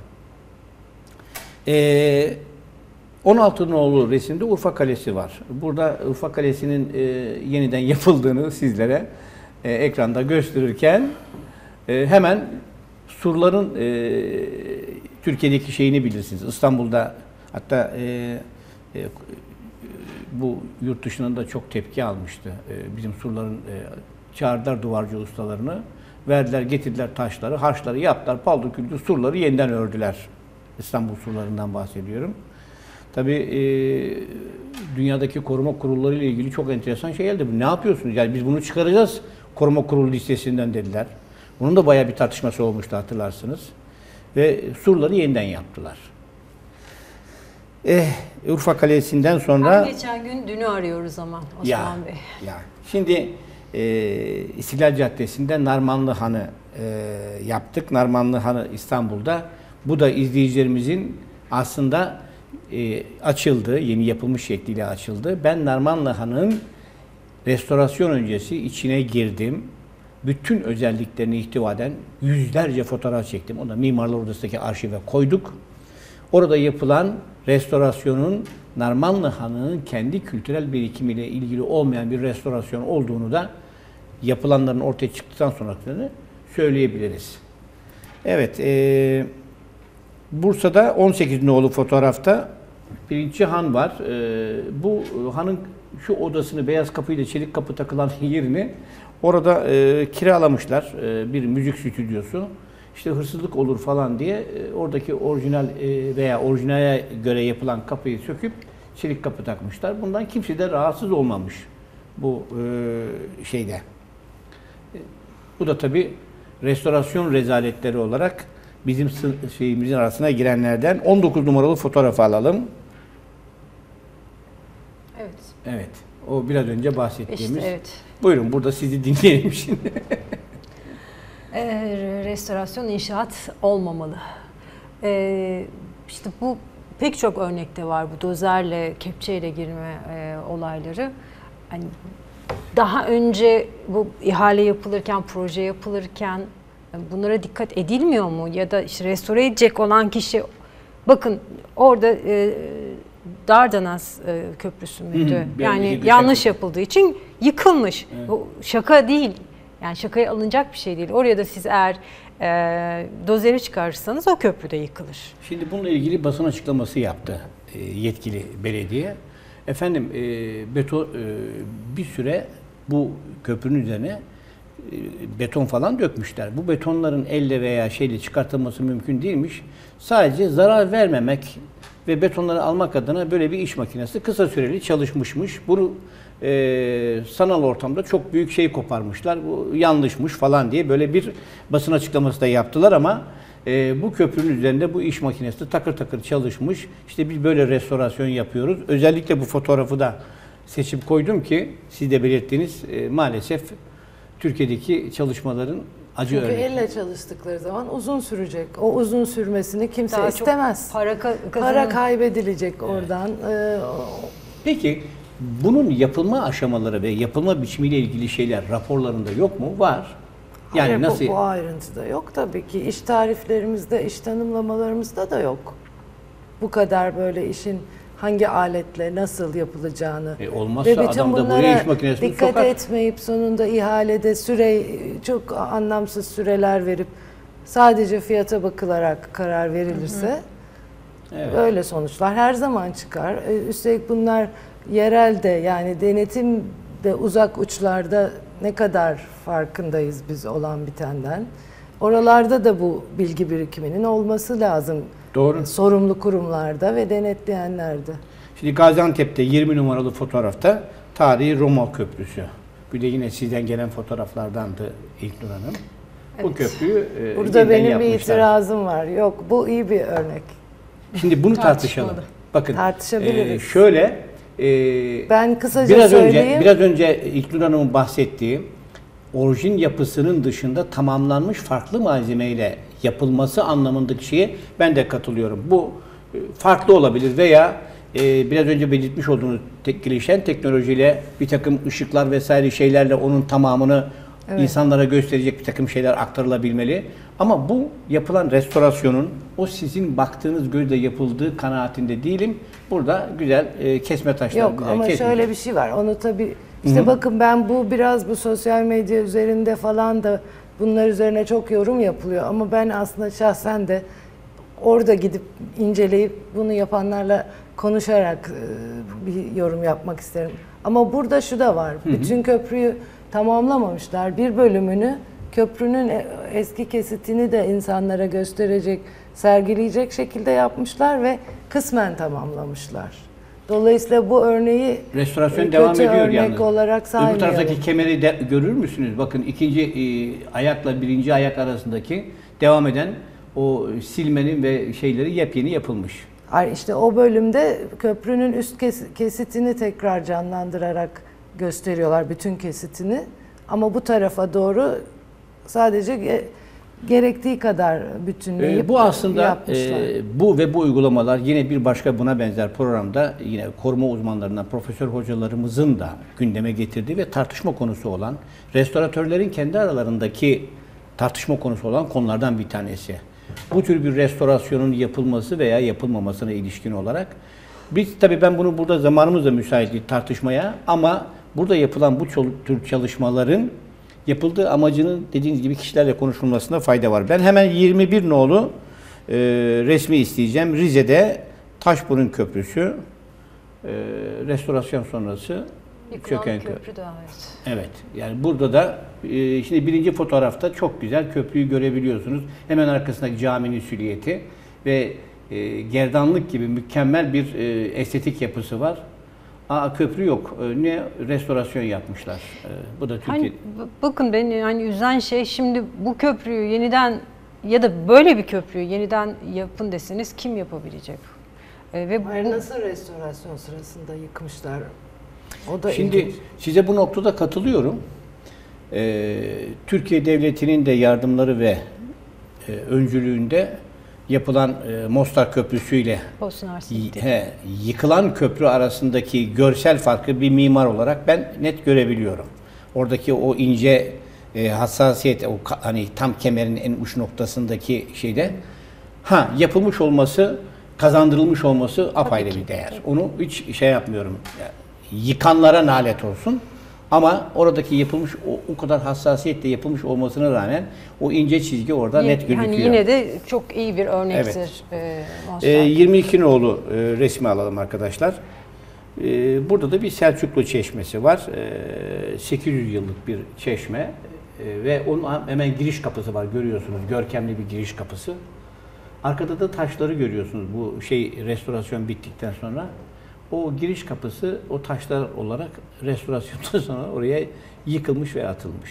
Speaker 1: Ee, on altı nolu resimde Urfa Kalesi var. Burada Urfa Kalesi'nin e, yeniden yapıldığını sizlere e, ekranda gösterirken e, hemen surların e, Türkiye'deki şeyini bilirsiniz. İstanbul'da hatta e, e, bu yurt dışından da çok tepki almıştı. E, bizim surların e, çağırdılar duvarcı ustalarını. Verdiler, getirdiler taşları, harçları yaptılar, paldır küldür surları yeniden ördüler. İstanbul surlarından bahsediyorum. Tabii e, dünyadaki koruma kurulları ile ilgili çok enteresan şey geldi. Ne yapıyorsunuz? Yani biz bunu çıkaracağız koruma kurulu listesinden dediler. Bunun da bayağı bir tartışması olmuştu hatırlarsınız. Ve surları yeniden yaptılar. Eh, Urfa Kalesi'nden sonra...
Speaker 2: Her geçen gün dünü arıyoruz ama Osman
Speaker 1: ya,
Speaker 2: Bey.
Speaker 1: Ya. Şimdi e, İstiklal Caddesi'nde Narmanlı Han'ı e, yaptık. Narmanlı Han'ı İstanbul'da. Bu da izleyicilerimizin aslında e, açıldı, yeni yapılmış şekliyle açıldı. Ben Narmanlı Han'ın restorasyon öncesi içine girdim. Bütün özelliklerini ihtiva eden yüzlerce fotoğraf çektim. Onu da Mimarlar Odası'ndaki arşive koyduk. Orada yapılan restorasyonun Narmanlı Han'ın kendi kültürel birikimiyle ilgili olmayan bir restorasyon olduğunu da yapılanların ortaya çıktıktan sonrakilerini söyleyebiliriz. Evet, e, Bursa'da on sekiz nolu fotoğrafta birinci han var. E, bu hanın şu odasını, beyaz kapıyla çelik kapı takılan yerini orada e, kiralamışlar. E, bir müzik stüdyosu. İşte hırsızlık olur falan diye e, oradaki orijinal e, veya orijinale göre yapılan kapıyı söküp çelik kapı takmışlar. Bundan kimse de rahatsız olmamış bu e, şeyde. E, bu da tabii restorasyon rezaletleri olarak bizim şeyimizin arasına girenlerden. on dokuz numaralı fotoğrafı alalım.
Speaker 2: Evet.
Speaker 1: Evet. O biraz önce bahsettiğimiz.
Speaker 2: İşte evet.
Speaker 1: Buyurun burada sizi dinleyelim şimdi.
Speaker 2: Ee, restorasyon inşaat olmamalı. Ee, işte bu pek çok örnekte var bu dozerle, kepçeyle girme e, olayları. Hani daha önce bu ihale yapılırken, proje yapılırken bunlara dikkat edilmiyor mu? Ya da işte restore edecek olan kişi, bakın orada e, Dardanaz e, Köprüsü müydü?
Speaker 1: Hı hı,
Speaker 2: yani
Speaker 1: bir
Speaker 2: yanlış
Speaker 1: şaka.
Speaker 2: yapıldığı için yıkılmış.
Speaker 1: Evet.
Speaker 2: Bu şaka değil. Yani şakaya alınacak bir şey değil. Oraya da siz eğer e, dozeri çıkarırsanız o köprü de yıkılır.
Speaker 1: Şimdi bununla ilgili basın açıklaması yaptı e, yetkili belediye. Efendim e, beton e, bir süre bu köprünün üzerine beton falan dökmüşler. Bu betonların elle veya şeyle çıkartılması mümkün değilmiş. Sadece zarar vermemek ve betonları almak adına böyle bir iş makinesi kısa süreli çalışmışmış. Bunu e, sanal ortamda çok büyük şey koparmışlar. Bu yanlışmış falan diye böyle bir basın açıklaması da yaptılar ama e, bu köprünün üzerinde bu iş makinesi takır takır çalışmış. İşte biz böyle restorasyon yapıyoruz. Özellikle bu fotoğrafı da seçip koydum ki siz de belirttiğiniz e, maalesef Türkiye'deki çalışmaların acı
Speaker 3: Çünkü
Speaker 1: örneği.
Speaker 3: elle çalıştıkları zaman uzun sürecek. O uzun sürmesini kimse
Speaker 2: Daha
Speaker 3: istemez.
Speaker 2: çok para ka-
Speaker 3: Para
Speaker 2: kazanın.
Speaker 3: kaybedilecek oradan. Ee,
Speaker 1: Peki bunun yapılma aşamaları ve yapılma biçimiyle ilgili şeyler raporlarında yok mu? Var. Yani
Speaker 3: hayır, bu-
Speaker 1: nasıl?
Speaker 3: Bu, ayrıntıda yok tabii ki. İş tariflerimizde, iş tanımlamalarımızda da yok. Bu kadar böyle işin hangi aletle nasıl yapılacağını
Speaker 1: E, olmazsa
Speaker 3: ve bütün
Speaker 1: adam da buraya
Speaker 3: bunlara
Speaker 1: iş makinesini
Speaker 3: dikkat
Speaker 1: sokar.
Speaker 3: etmeyip sonunda ihalede süre çok anlamsız süreler verip sadece fiyata bakılarak karar verilirse
Speaker 1: Evet.
Speaker 3: öyle sonuçlar her zaman çıkar. E, Üstelik bunlar yerelde, yani denetim de uzak uçlarda ne kadar farkındayız biz olan bitenden. Oralarda da bu bilgi birikiminin olması lazım.
Speaker 1: Doğru.
Speaker 3: Sorumlu kurumlarda ve denetleyenlerde.
Speaker 1: Şimdi Gaziantep'te yirmi numaralı fotoğrafta tarihi Roma Köprüsü. Bir de yine sizden gelen fotoğraflardandı İlknur Hanım. Bu
Speaker 2: Evet.
Speaker 1: köprüyü e,
Speaker 3: Burada
Speaker 1: yeniden
Speaker 3: benim bir
Speaker 1: yapmışlar.
Speaker 3: itirazım var. Yok, bu iyi bir örnek.
Speaker 1: Şimdi bunu
Speaker 2: Tartışmalı.
Speaker 1: tartışalım. Bakın
Speaker 3: Tartışabiliriz.
Speaker 1: e, şöyle e,
Speaker 3: Ben kısaca
Speaker 1: biraz
Speaker 3: söyleyeyim.
Speaker 1: önce biraz önce İlknur Hanım'ın bahsettiği orijin yapısının dışında tamamlanmış farklı malzemeyle yapılması anlamındaki şeye ben de katılıyorum. Bu e, farklı olabilir veya e, biraz önce belirtmiş olduğunuz tek, gelişen teknolojiyle bir takım ışıklar vesaire şeylerle onun tamamını
Speaker 3: Evet.
Speaker 1: insanlara gösterecek bir takım şeyler aktarılabilmeli. Ama bu yapılan restorasyonun o sizin baktığınız gözle yapıldığı kanaatinde değilim. Burada güzel e, kesme taşlar
Speaker 3: Yok
Speaker 1: güzel
Speaker 3: ama
Speaker 1: kesmiş.
Speaker 3: şöyle bir şey var. Onu tabii işte bakın ben bu biraz bu sosyal medya üzerinde falan da bunlar üzerine çok yorum yapılıyor ama ben aslında şahsen de orada gidip inceleyip bunu yapanlarla konuşarak e, bir yorum yapmak isterim. Ama burada şu da var. Bütün köprüyü tamamlamamışlar. Bir bölümünü, köprünün e- eski kesitini de insanlara gösterecek, sergileyecek şekilde yapmışlar ve kısmen tamamlamışlar. Dolayısıyla bu örneği
Speaker 1: Restorasyon
Speaker 3: e,
Speaker 1: devam
Speaker 3: kötü
Speaker 1: ediyor
Speaker 3: örnek
Speaker 1: yalnız.
Speaker 3: olarak
Speaker 1: Öbür
Speaker 3: saymayalım.
Speaker 1: taraftaki kemeri de görür müsünüz? Bakın ikinci e, ayakla birinci ayak arasındaki devam eden o silmenin ve şeyleri yepyeni yapılmış.
Speaker 3: Hayır, işte o bölümde köprünün üst kes- kesitini tekrar canlandırarak gösteriyorlar, bütün kesitini. Ama bu tarafa doğru sadece ge- gerektiği kadar bütünleyip
Speaker 1: E, bu aslında
Speaker 3: yapmışlar.
Speaker 1: e, bu ve bu uygulamalar yine bir başka buna benzer programda yine koruma uzmanlarından profesör hocalarımızın da gündeme getirdiği ve tartışma konusu olan restoratörlerin kendi aralarındaki tartışma konusu olan konulardan bir tanesi. Bu tür bir restorasyonun yapılması veya yapılmamasına ilişkin olarak biz tabii ben bunu burada zamanımız da müsait değil tartışmaya ama burada yapılan bu çol- tür çalışmaların yapıldığı amacının dediğiniz gibi kişilerle konuşulmasında fayda var. Ben hemen yirmi bir nolu e, resmi isteyeceğim. Rize'de Taşburun Köprüsü e, restorasyon sonrası
Speaker 2: Yıkılan
Speaker 1: çöken köprü.
Speaker 2: köprü daha evet.
Speaker 1: Evet. Yani burada da e, şimdi birinci fotoğrafta çok güzel köprüyü görebiliyorsunuz. Hemen arkasındaki caminin silüeti ve e, gerdanlık gibi mükemmel bir e, estetik yapısı var. Aa köprü yok. E, ne restorasyon yapmışlar. E, bu da Türkiye.
Speaker 2: Hani, b- bakın beni yani üzen şey şimdi bu köprüyü yeniden ya da böyle bir köprüyü yeniden yapın deseniz kim yapabilecek? E, ve
Speaker 3: Hayır,
Speaker 2: bu,
Speaker 3: nasıl restorasyon sırasında yıkmışlar? O da
Speaker 1: Şimdi
Speaker 3: ilginç.
Speaker 1: size bu noktada katılıyorum. Ee, Türkiye Devleti'nin de yardımları ve e, öncülüğünde yapılan e, Mostar Köprüsü ile
Speaker 2: Bosna Hersek.
Speaker 1: y- he, yıkılan köprü arasındaki görsel farkı bir mimar olarak ben net görebiliyorum. Oradaki o ince e, hassasiyet, o ka- hani tam kemerin en uç noktasındaki şeyde ha yapılmış olması, kazandırılmış olması apayrı bir değer. Onu hiç şey yapmıyorum. Yani yıkanlara nalet olsun. Ama oradaki yapılmış o, o kadar hassasiyetle yapılmış olmasına rağmen o ince çizgi orada net gözüküyor.
Speaker 2: Hani yine de çok iyi bir örnektir.
Speaker 1: Evet.
Speaker 2: E, Mostar.
Speaker 1: Ee, yirmi iki nolu e, resmi alalım arkadaşlar. Ee, burada da bir Selçuklu çeşmesi var. Ee, sekiz yüz yıllık bir çeşme. e, ve onun hemen giriş kapısı var, görüyorsunuz. Görkemli bir giriş kapısı. Arkada da taşları görüyorsunuz bu şey restorasyon bittikten sonra. O giriş kapısı o taşlar olarak restorasyondan sonra oraya yıkılmış ve atılmış.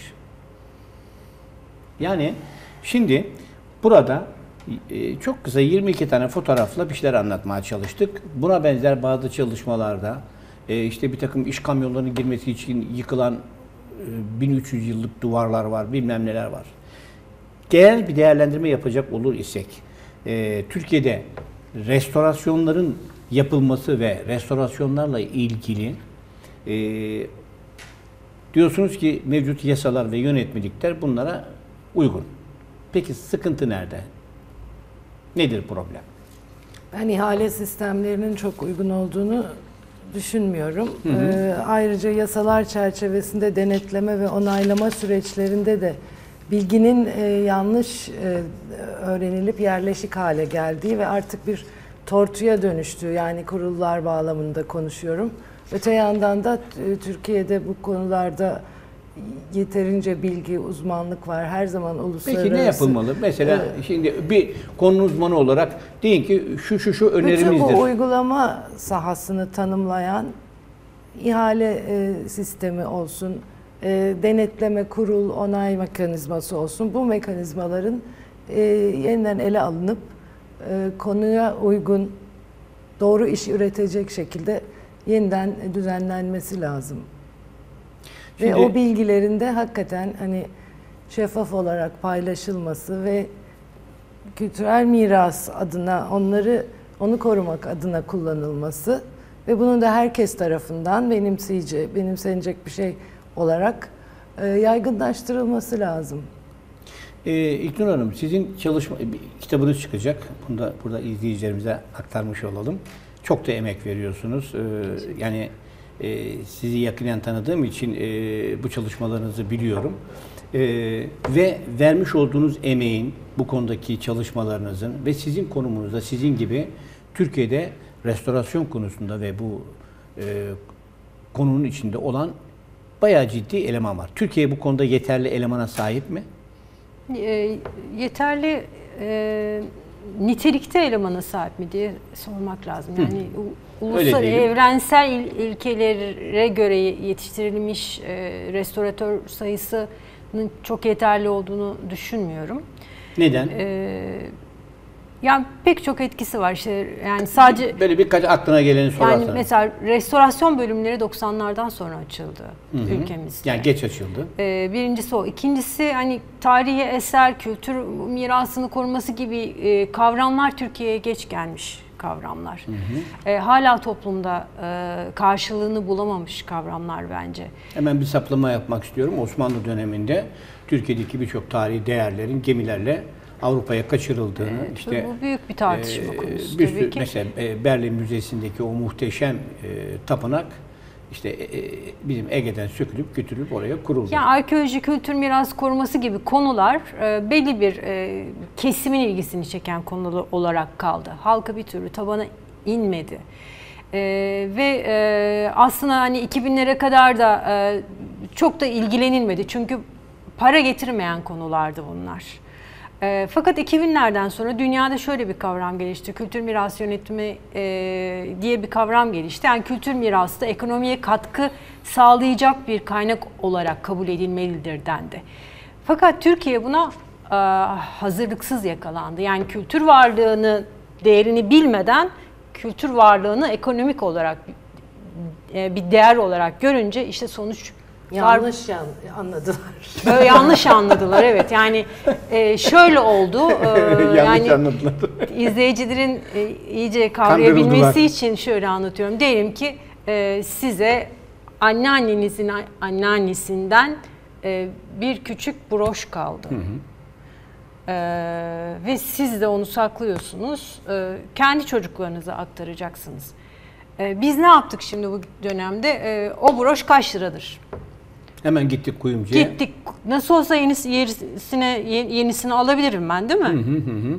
Speaker 1: Yani şimdi burada e, çok kısa yirmi iki tane fotoğrafla bir şeyler anlatmaya çalıştık. Buna benzer bazı çalışmalarda e, işte bir takım iş kamyonlarının girmesi için yıkılan e, bin üç yüz yıllık duvarlar var, bilmem neler var. Genel bir değerlendirme yapacak olur isek, e, Türkiye'de restorasyonların yapılması ve restorasyonlarla ilgili e, diyorsunuz ki mevcut yasalar ve yönetmelikler bunlara uygun. Peki sıkıntı nerede? Nedir problem?
Speaker 3: Ben ihale sistemlerinin çok uygun olduğunu düşünmüyorum. Hı hı. Ee, ayrıca yasalar çerçevesinde denetleme ve onaylama süreçlerinde de bilginin e, yanlış e, öğrenilip yerleşik hale geldiği ve artık bir tortuya dönüştüğü, yani kurullar bağlamında konuşuyorum. Öte yandan da e, Türkiye'de bu konularda yeterince bilgi, uzmanlık var. Her zaman uluslararası...
Speaker 1: Peki ne yapılmalı? Mesela evet. Şimdi bir konu uzmanı olarak deyin ki şu şu şu önerimizdir.
Speaker 3: Bütün bu uygulama sahasını tanımlayan ihale e, sistemi olsun, e, denetleme, kurul, onay mekanizması olsun. Bu mekanizmaların e, yeniden ele alınıp e, konuya uygun, doğru iş üretecek şekilde yeniden düzenlenmesi lazım. Şimdi, ve o bilgilerin de hakikaten hani şeffaf olarak paylaşılması ve kültürel miras adına onları onu korumak adına kullanılması ve bunun da herkes tarafından benimseyici, benimsenecek bir şey olarak e, yaygınlaştırılması lazım.
Speaker 1: Ee, İlknur Hanım, sizin çalışma kitabınız çıkacak. Bunu da burada izleyicilerimize aktarmış olalım. Çok da emek veriyorsunuz. Ee, yani e, sizi yakinen tanıdığım için e, bu çalışmalarınızı biliyorum. E, ve vermiş olduğunuz emeğin, bu konudaki çalışmalarınızın ve sizin konumunuzda, sizin gibi Türkiye'de restorasyon konusunda ve bu e, konunun içinde olan bayağı ciddi eleman var. Türkiye bu konuda yeterli elemana sahip mi?
Speaker 2: E, yeterli e, nitelikte elemana sahip mi diye sormak lazım. Yani Hı. uluslararası evrensel il, ilkelere göre yetiştirilmiş e, restoratör sayısının çok yeterli olduğunu düşünmüyorum.
Speaker 1: Neden?
Speaker 2: E, yani pek çok etkisi var işte, yani sadece
Speaker 1: böyle birkaç aklına geleni sorarsanız.
Speaker 2: Yani mesela restorasyon bölümleri doksanlardan sonra açıldı hı hı. ülkemizde.
Speaker 1: Yani geç açıldı.
Speaker 2: Ee, birincisi o. İkincisi hani tarihi eser, kültür mirasını koruması gibi e, kavramlar Türkiye'ye geç gelmiş kavramlar. Hı hı. E, hala toplumda e, karşılığını bulamamış kavramlar bence.
Speaker 1: Hemen bir saplama yapmak istiyorum. Osmanlı döneminde Türkiye'deki birçok tarihi değerlerin gemilerle Avrupa'ya kaçırıldığını,
Speaker 2: evet,
Speaker 1: işte
Speaker 2: bu büyük bir tartışma e, konusu
Speaker 1: bir
Speaker 2: tabii
Speaker 1: sürü,
Speaker 2: ki.
Speaker 1: Mesela e, Berlin Müzesi'ndeki o muhteşem e, tapınak işte e, bizim Ege'den sökülüp götürülüp oraya kuruldu.
Speaker 2: Yani arkeoloji, kültür miras koruması gibi konular e, belli bir e, kesimin ilgisini çeken konular olarak kaldı. Halka bir türlü tabana inmedi. E, ve e, aslında hani iki binlere kadar da e, çok da ilgilenilmedi. Çünkü para getirmeyen konulardı bunlar. E, fakat iki binlerden sonra dünyada şöyle bir kavram gelişti. Kültür miras yönetimi e, diye bir kavram gelişti. Yani kültür mirası da ekonomiye katkı sağlayacak bir kaynak olarak kabul edilmelidir dendi. Fakat Türkiye buna e, hazırlıksız yakalandı. Yani kültür varlığını, değerini bilmeden kültür varlığını ekonomik olarak e, bir değer olarak görünce işte sonuç
Speaker 3: yanlış yan, anladılar.
Speaker 2: Böyle yanlış anladılar, evet. Yani e, şöyle oldu. E,
Speaker 1: yanlış
Speaker 2: yani
Speaker 1: anladılar.
Speaker 2: İzleyicilerin e, iyice kavrayabilmesi için şöyle anlatıyorum. Diyelim ki e, size anneannenizin anneannesinden e, bir küçük broş kaldı. Hı hı. E, ve siz de onu saklıyorsunuz. E, kendi çocuklarınıza aktaracaksınız. E, biz ne yaptık şimdi bu dönemde? E, o broş kaç liradır?
Speaker 1: Hemen gittik kuyumcuya.
Speaker 2: Gittik. Nasıl olsa yenisi, yenisine, yenisini alabilirim ben, değil mi? Hı hı hı.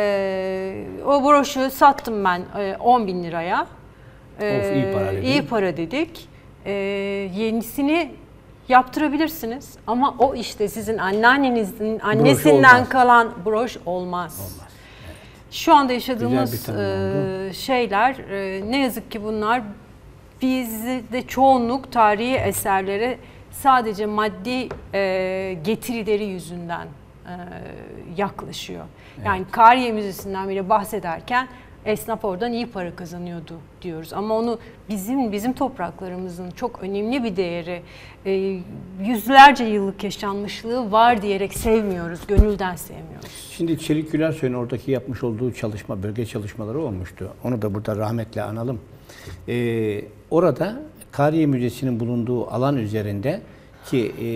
Speaker 2: Ee, o broşu sattım ben e, on bin liraya. Ee,
Speaker 1: of, iyi para dedik.
Speaker 2: İyi para dedik. Ee, yenisini yaptırabilirsiniz ama o işte sizin anneannenizin annesinden kalan broş olmaz.
Speaker 1: Olmaz. Evet.
Speaker 2: Şu anda yaşadığımız
Speaker 1: Güzel bir tanım
Speaker 2: e, şeyler e, ne yazık ki bunlar bizde çoğunluk tarihi eserlere sadece maddi e, getirileri yüzünden e, yaklaşıyor. Yani evet. Kariye Müzesi'nden bile bahsederken esnaf oradan iyi para kazanıyordu diyoruz. Ama onu bizim bizim topraklarımızın çok önemli bir değeri, e, yüzlerce yıllık yaşanmışlığı var diyerek sevmiyoruz, gönülden sevmiyoruz.
Speaker 1: Şimdi Çelik Gülersoy'un oradaki yapmış olduğu çalışma, bölge çalışmaları olmuştu. Onu da burada rahmetle analım. Ee, orada Kariye Müzesi'nin bulunduğu alan üzerinde ki e,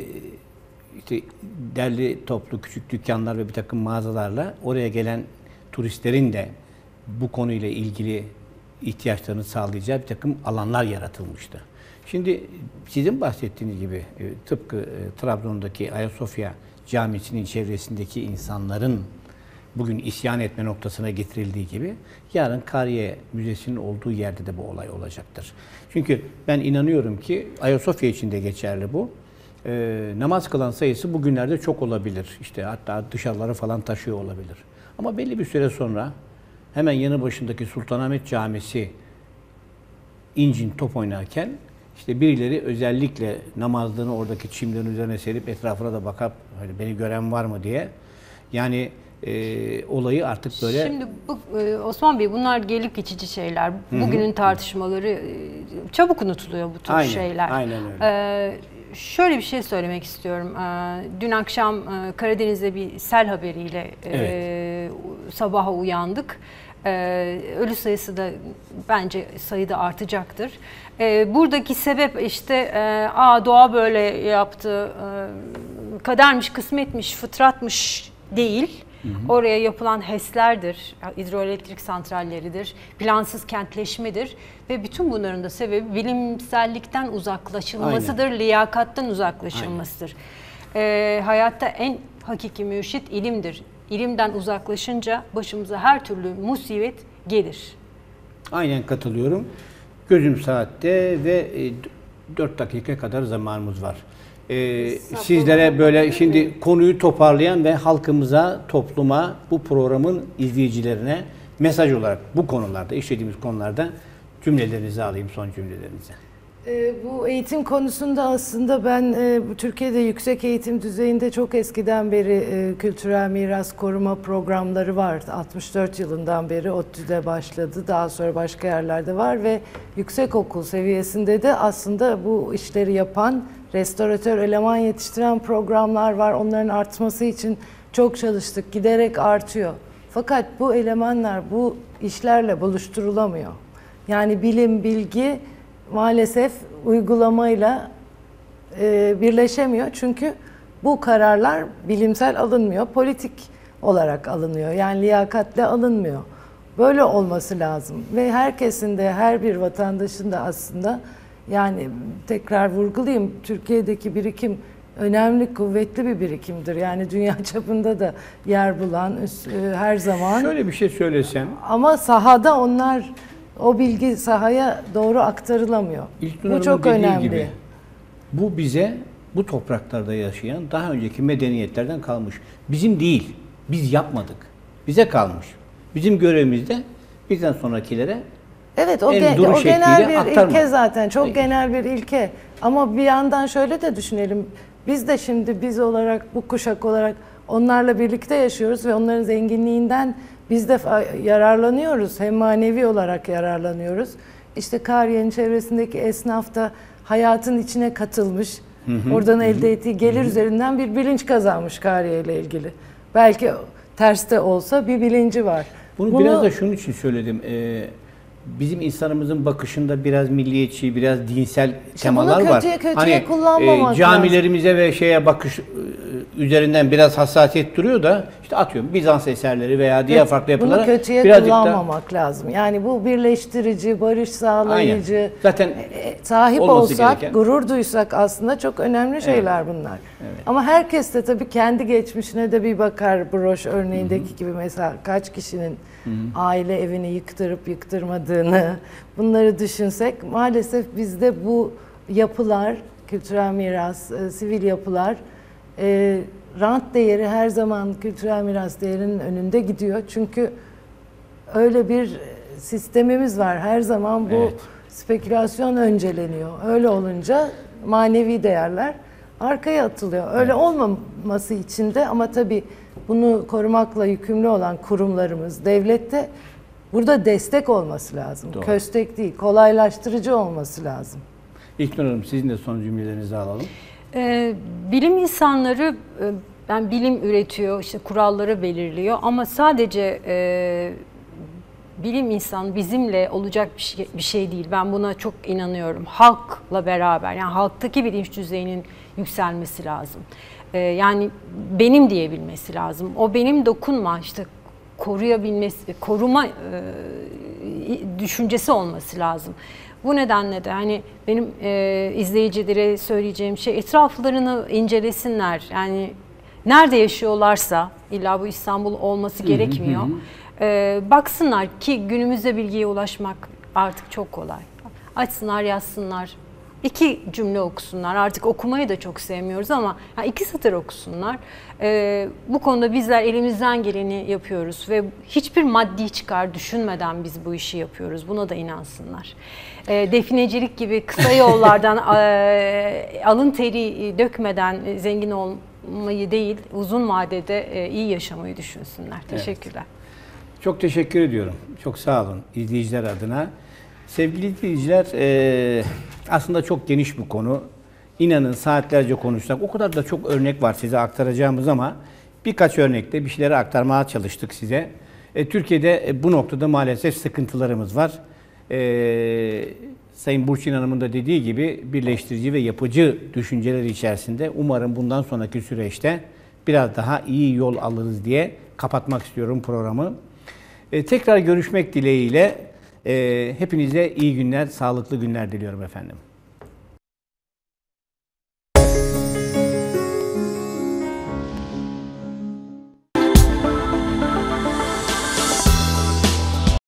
Speaker 1: işte derli toplu küçük dükkanlar ve bir takım mağazalarla oraya gelen turistlerin de bu konuyla ilgili ihtiyaçlarını sağlayacağı bir takım alanlar yaratılmıştı. Şimdi sizin bahsettiğiniz gibi tıpkı Trabzon'daki Ayasofya Camisi'nin çevresindeki insanların bugün isyan etme noktasına getirildiği gibi yarın Kariye Müzesi'nin olduğu yerde de bu olay olacaktır. Çünkü ben inanıyorum ki Ayasofya için de geçerli bu. Ee, namaz kılan sayısı bugünlerde çok olabilir. İşte hatta dışarılara falan taşıyor olabilir. Ama belli bir süre sonra hemen yanı başındaki Sultanahmet Camisi incin top oynarken işte birileri özellikle namazlığını oradaki çimlerin üzerine serip etrafına da bakıp hani beni gören var mı diye yani e, olayı artık böyle...
Speaker 2: Şimdi bu, e, Osman Bey bunlar gelip geçici şeyler. Bugünün Hı-hı. tartışmaları e, çabuk unutuluyor bu tür
Speaker 1: aynen,
Speaker 2: şeyler.
Speaker 1: Aynen öyle.
Speaker 2: Ee, şöyle bir şey söylemek istiyorum. Ee, dün akşam e, Karadeniz'de bir sel haberiyle e, evet. sabaha uyandık. Ee, ölü sayısı da bence sayıda artacaktır. Ee, buradaki sebep işte e, Aa, doğa böyle yaptı, e, kadermiş, kısmetmiş, fıtratmış değil. Hı hı. Oraya yapılan HES'lerdir, hidroelektrik santralleridir, plansız kentleşmedir ve bütün bunların da sebebi bilimsellikten uzaklaşılmasıdır, Aynen. liyakattan uzaklaşılmasıdır. Ee, hayatta en hakiki mürşit ilimdir. İlimden uzaklaşınca başımıza her türlü musibet gelir.
Speaker 1: Aynen katılıyorum. Gözüm saatte ve dört dakika kadar zamanımız var. Ee, sizlere böyle şimdi konuyu toparlayan ve halkımıza, topluma, bu programın izleyicilerine mesaj olarak bu konularda, işlediğimiz konularda cümlelerinizi alayım, son cümlelerinizi.
Speaker 3: E, bu eğitim konusunda aslında ben e, Türkiye'de yüksek eğitim düzeyinde çok eskiden beri e, kültürel miras koruma programları var. altmış dört yılından beri ODTÜ'de başladı. Daha sonra başka yerlerde var ve yüksekokul seviyesinde de aslında bu işleri yapan, restoratör eleman yetiştiren programlar var. Onların artması için çok çalıştık. Giderek artıyor. Fakat bu elemanlar bu işlerle buluşturulamıyor. Yani bilim, bilgi maalesef uygulamayla e, birleşemiyor. Çünkü bu kararlar bilimsel alınmıyor, politik olarak alınıyor. Yani liyakatle alınmıyor. Böyle olması lazım. Ve herkesin de, her bir vatandaşın da aslında, yani tekrar vurgulayayım, Türkiye'deki birikim önemli, kuvvetli bir birikimdir. Yani dünya çapında da yer bulan her zaman.
Speaker 1: Şöyle bir şey söylesem.
Speaker 3: Ama sahada onlar, o bilgi sahaya doğru aktarılamıyor. Bu çok önemli. Gibi,
Speaker 1: bu bize, bu topraklarda yaşayan daha önceki medeniyetlerden kalmış. Bizim değil, biz yapmadık. Bize kalmış. Bizim görevimiz de bizden sonrakilere
Speaker 3: evet, o, gen, o genel bir aktarma. ilke zaten. Çok Peki. genel bir ilke. Ama bir yandan şöyle de düşünelim. Biz de şimdi biz olarak, bu kuşak olarak onlarla birlikte yaşıyoruz ve onların zenginliğinden biz de yararlanıyoruz. Hem manevi olarak yararlanıyoruz. İşte Kariye'nin çevresindeki esnaf da hayatın içine katılmış. Hı hı, oradan hı. elde ettiği gelir hı. üzerinden bir bilinç kazanmış Kariye ile ilgili. Belki terste olsa bir bilinci var.
Speaker 1: Bunu, Bunu biraz da şunun için söyledim. Ee, bizim insanımızın bakışında biraz milliyetçi, biraz dinsel işte temalar
Speaker 3: kötüye,
Speaker 1: var.
Speaker 3: Kötüye hani kullanmamak
Speaker 1: e, camilerimize lazım. Ve şeye bakış üzerinden biraz hassasiyet duruyor da işte atıyorum Bizans eserleri veya diğer evet, farklı yapılara.
Speaker 3: Bunu kötüye kullanmamak da lazım. Yani bu birleştirici, barış sağlayıcı. Aynen.
Speaker 1: Zaten
Speaker 3: sahip olsak, gereken. gurur duysak aslında çok önemli şeyler evet. bunlar. Evet. Ama herkes de tabii kendi geçmişine de bir bakar. Broş örneğindeki Hı-hı. gibi mesela kaç kişinin Hı-hı. aile evini yıktırıp yıktırmadığını bunları düşünsek maalesef bizde bu yapılar kültürel miras, e, sivil yapılar, e, rant değeri her zaman kültürel miras değerinin önünde gidiyor. Çünkü öyle bir sistemimiz var. Her zaman bu
Speaker 1: Evet.
Speaker 3: spekülasyon önceleniyor. Öyle olunca manevi değerler arkaya atılıyor. Öyle evet. olmaması için de ama tabii bunu korumakla yükümlü olan kurumlarımız, devlette burada destek olması lazım.
Speaker 1: Doğru.
Speaker 3: Köstek değil, kolaylaştırıcı olması lazım.
Speaker 1: İlknur Hanım, sizin de son cümlelerinizi alalım.
Speaker 2: Ee, bilim insanları e, ben bilim üretiyor, işte kuralları belirliyor ama sadece e, bilim insanı bizimle olacak bir şey, bir şey değil. Ben buna çok inanıyorum. Halkla beraber, yani halktaki bilinç düzeyinin yükselmesi lazım. Ee, yani benim diyebilmesi lazım. O benim dokunma, işte koruyabilmesi, koruma e, düşüncesi olması lazım. Bu nedenle de hani benim e, izleyicilere söyleyeceğim şey, etraflarını incelesinler. Yani nerede yaşıyorlarsa, illa bu İstanbul olması gerekmiyor. E, baksınlar ki günümüzde bilgiye ulaşmak artık çok kolay. Açsınlar, yazsınlar. İki cümle okusunlar. Artık okumayı da çok sevmiyoruz ama yani iki satır okusunlar. Ee, bu konuda bizler elimizden geleni yapıyoruz ve hiçbir maddi çıkar düşünmeden biz bu işi yapıyoruz. Buna da inansınlar. Ee, definecilik gibi kısa yollardan e, alın teri dökmeden zengin olmayı değil, uzun vadede e, iyi yaşamayı düşünsünler. Teşekkürler.
Speaker 1: Evet. Çok teşekkür ediyorum. Çok sağ olun izleyiciler adına. Sevgili izleyiciler, e, aslında çok geniş bir konu. İnanın saatlerce konuşsak, o kadar da çok örnek var size aktaracağımız ama birkaç örnekte bir şeyleri aktarmaya çalıştık size. E, Türkiye'de e, bu noktada maalesef sıkıntılarımız var. E, Sayın Burçin Hanım'ın da dediği gibi birleştirici ve yapıcı düşünceler içerisinde umarım bundan sonraki süreçte biraz daha iyi yol alırız diye kapatmak istiyorum programı. E, tekrar görüşmek dileğiyle. Ee, hepinize iyi günler, sağlıklı günler diliyorum efendim.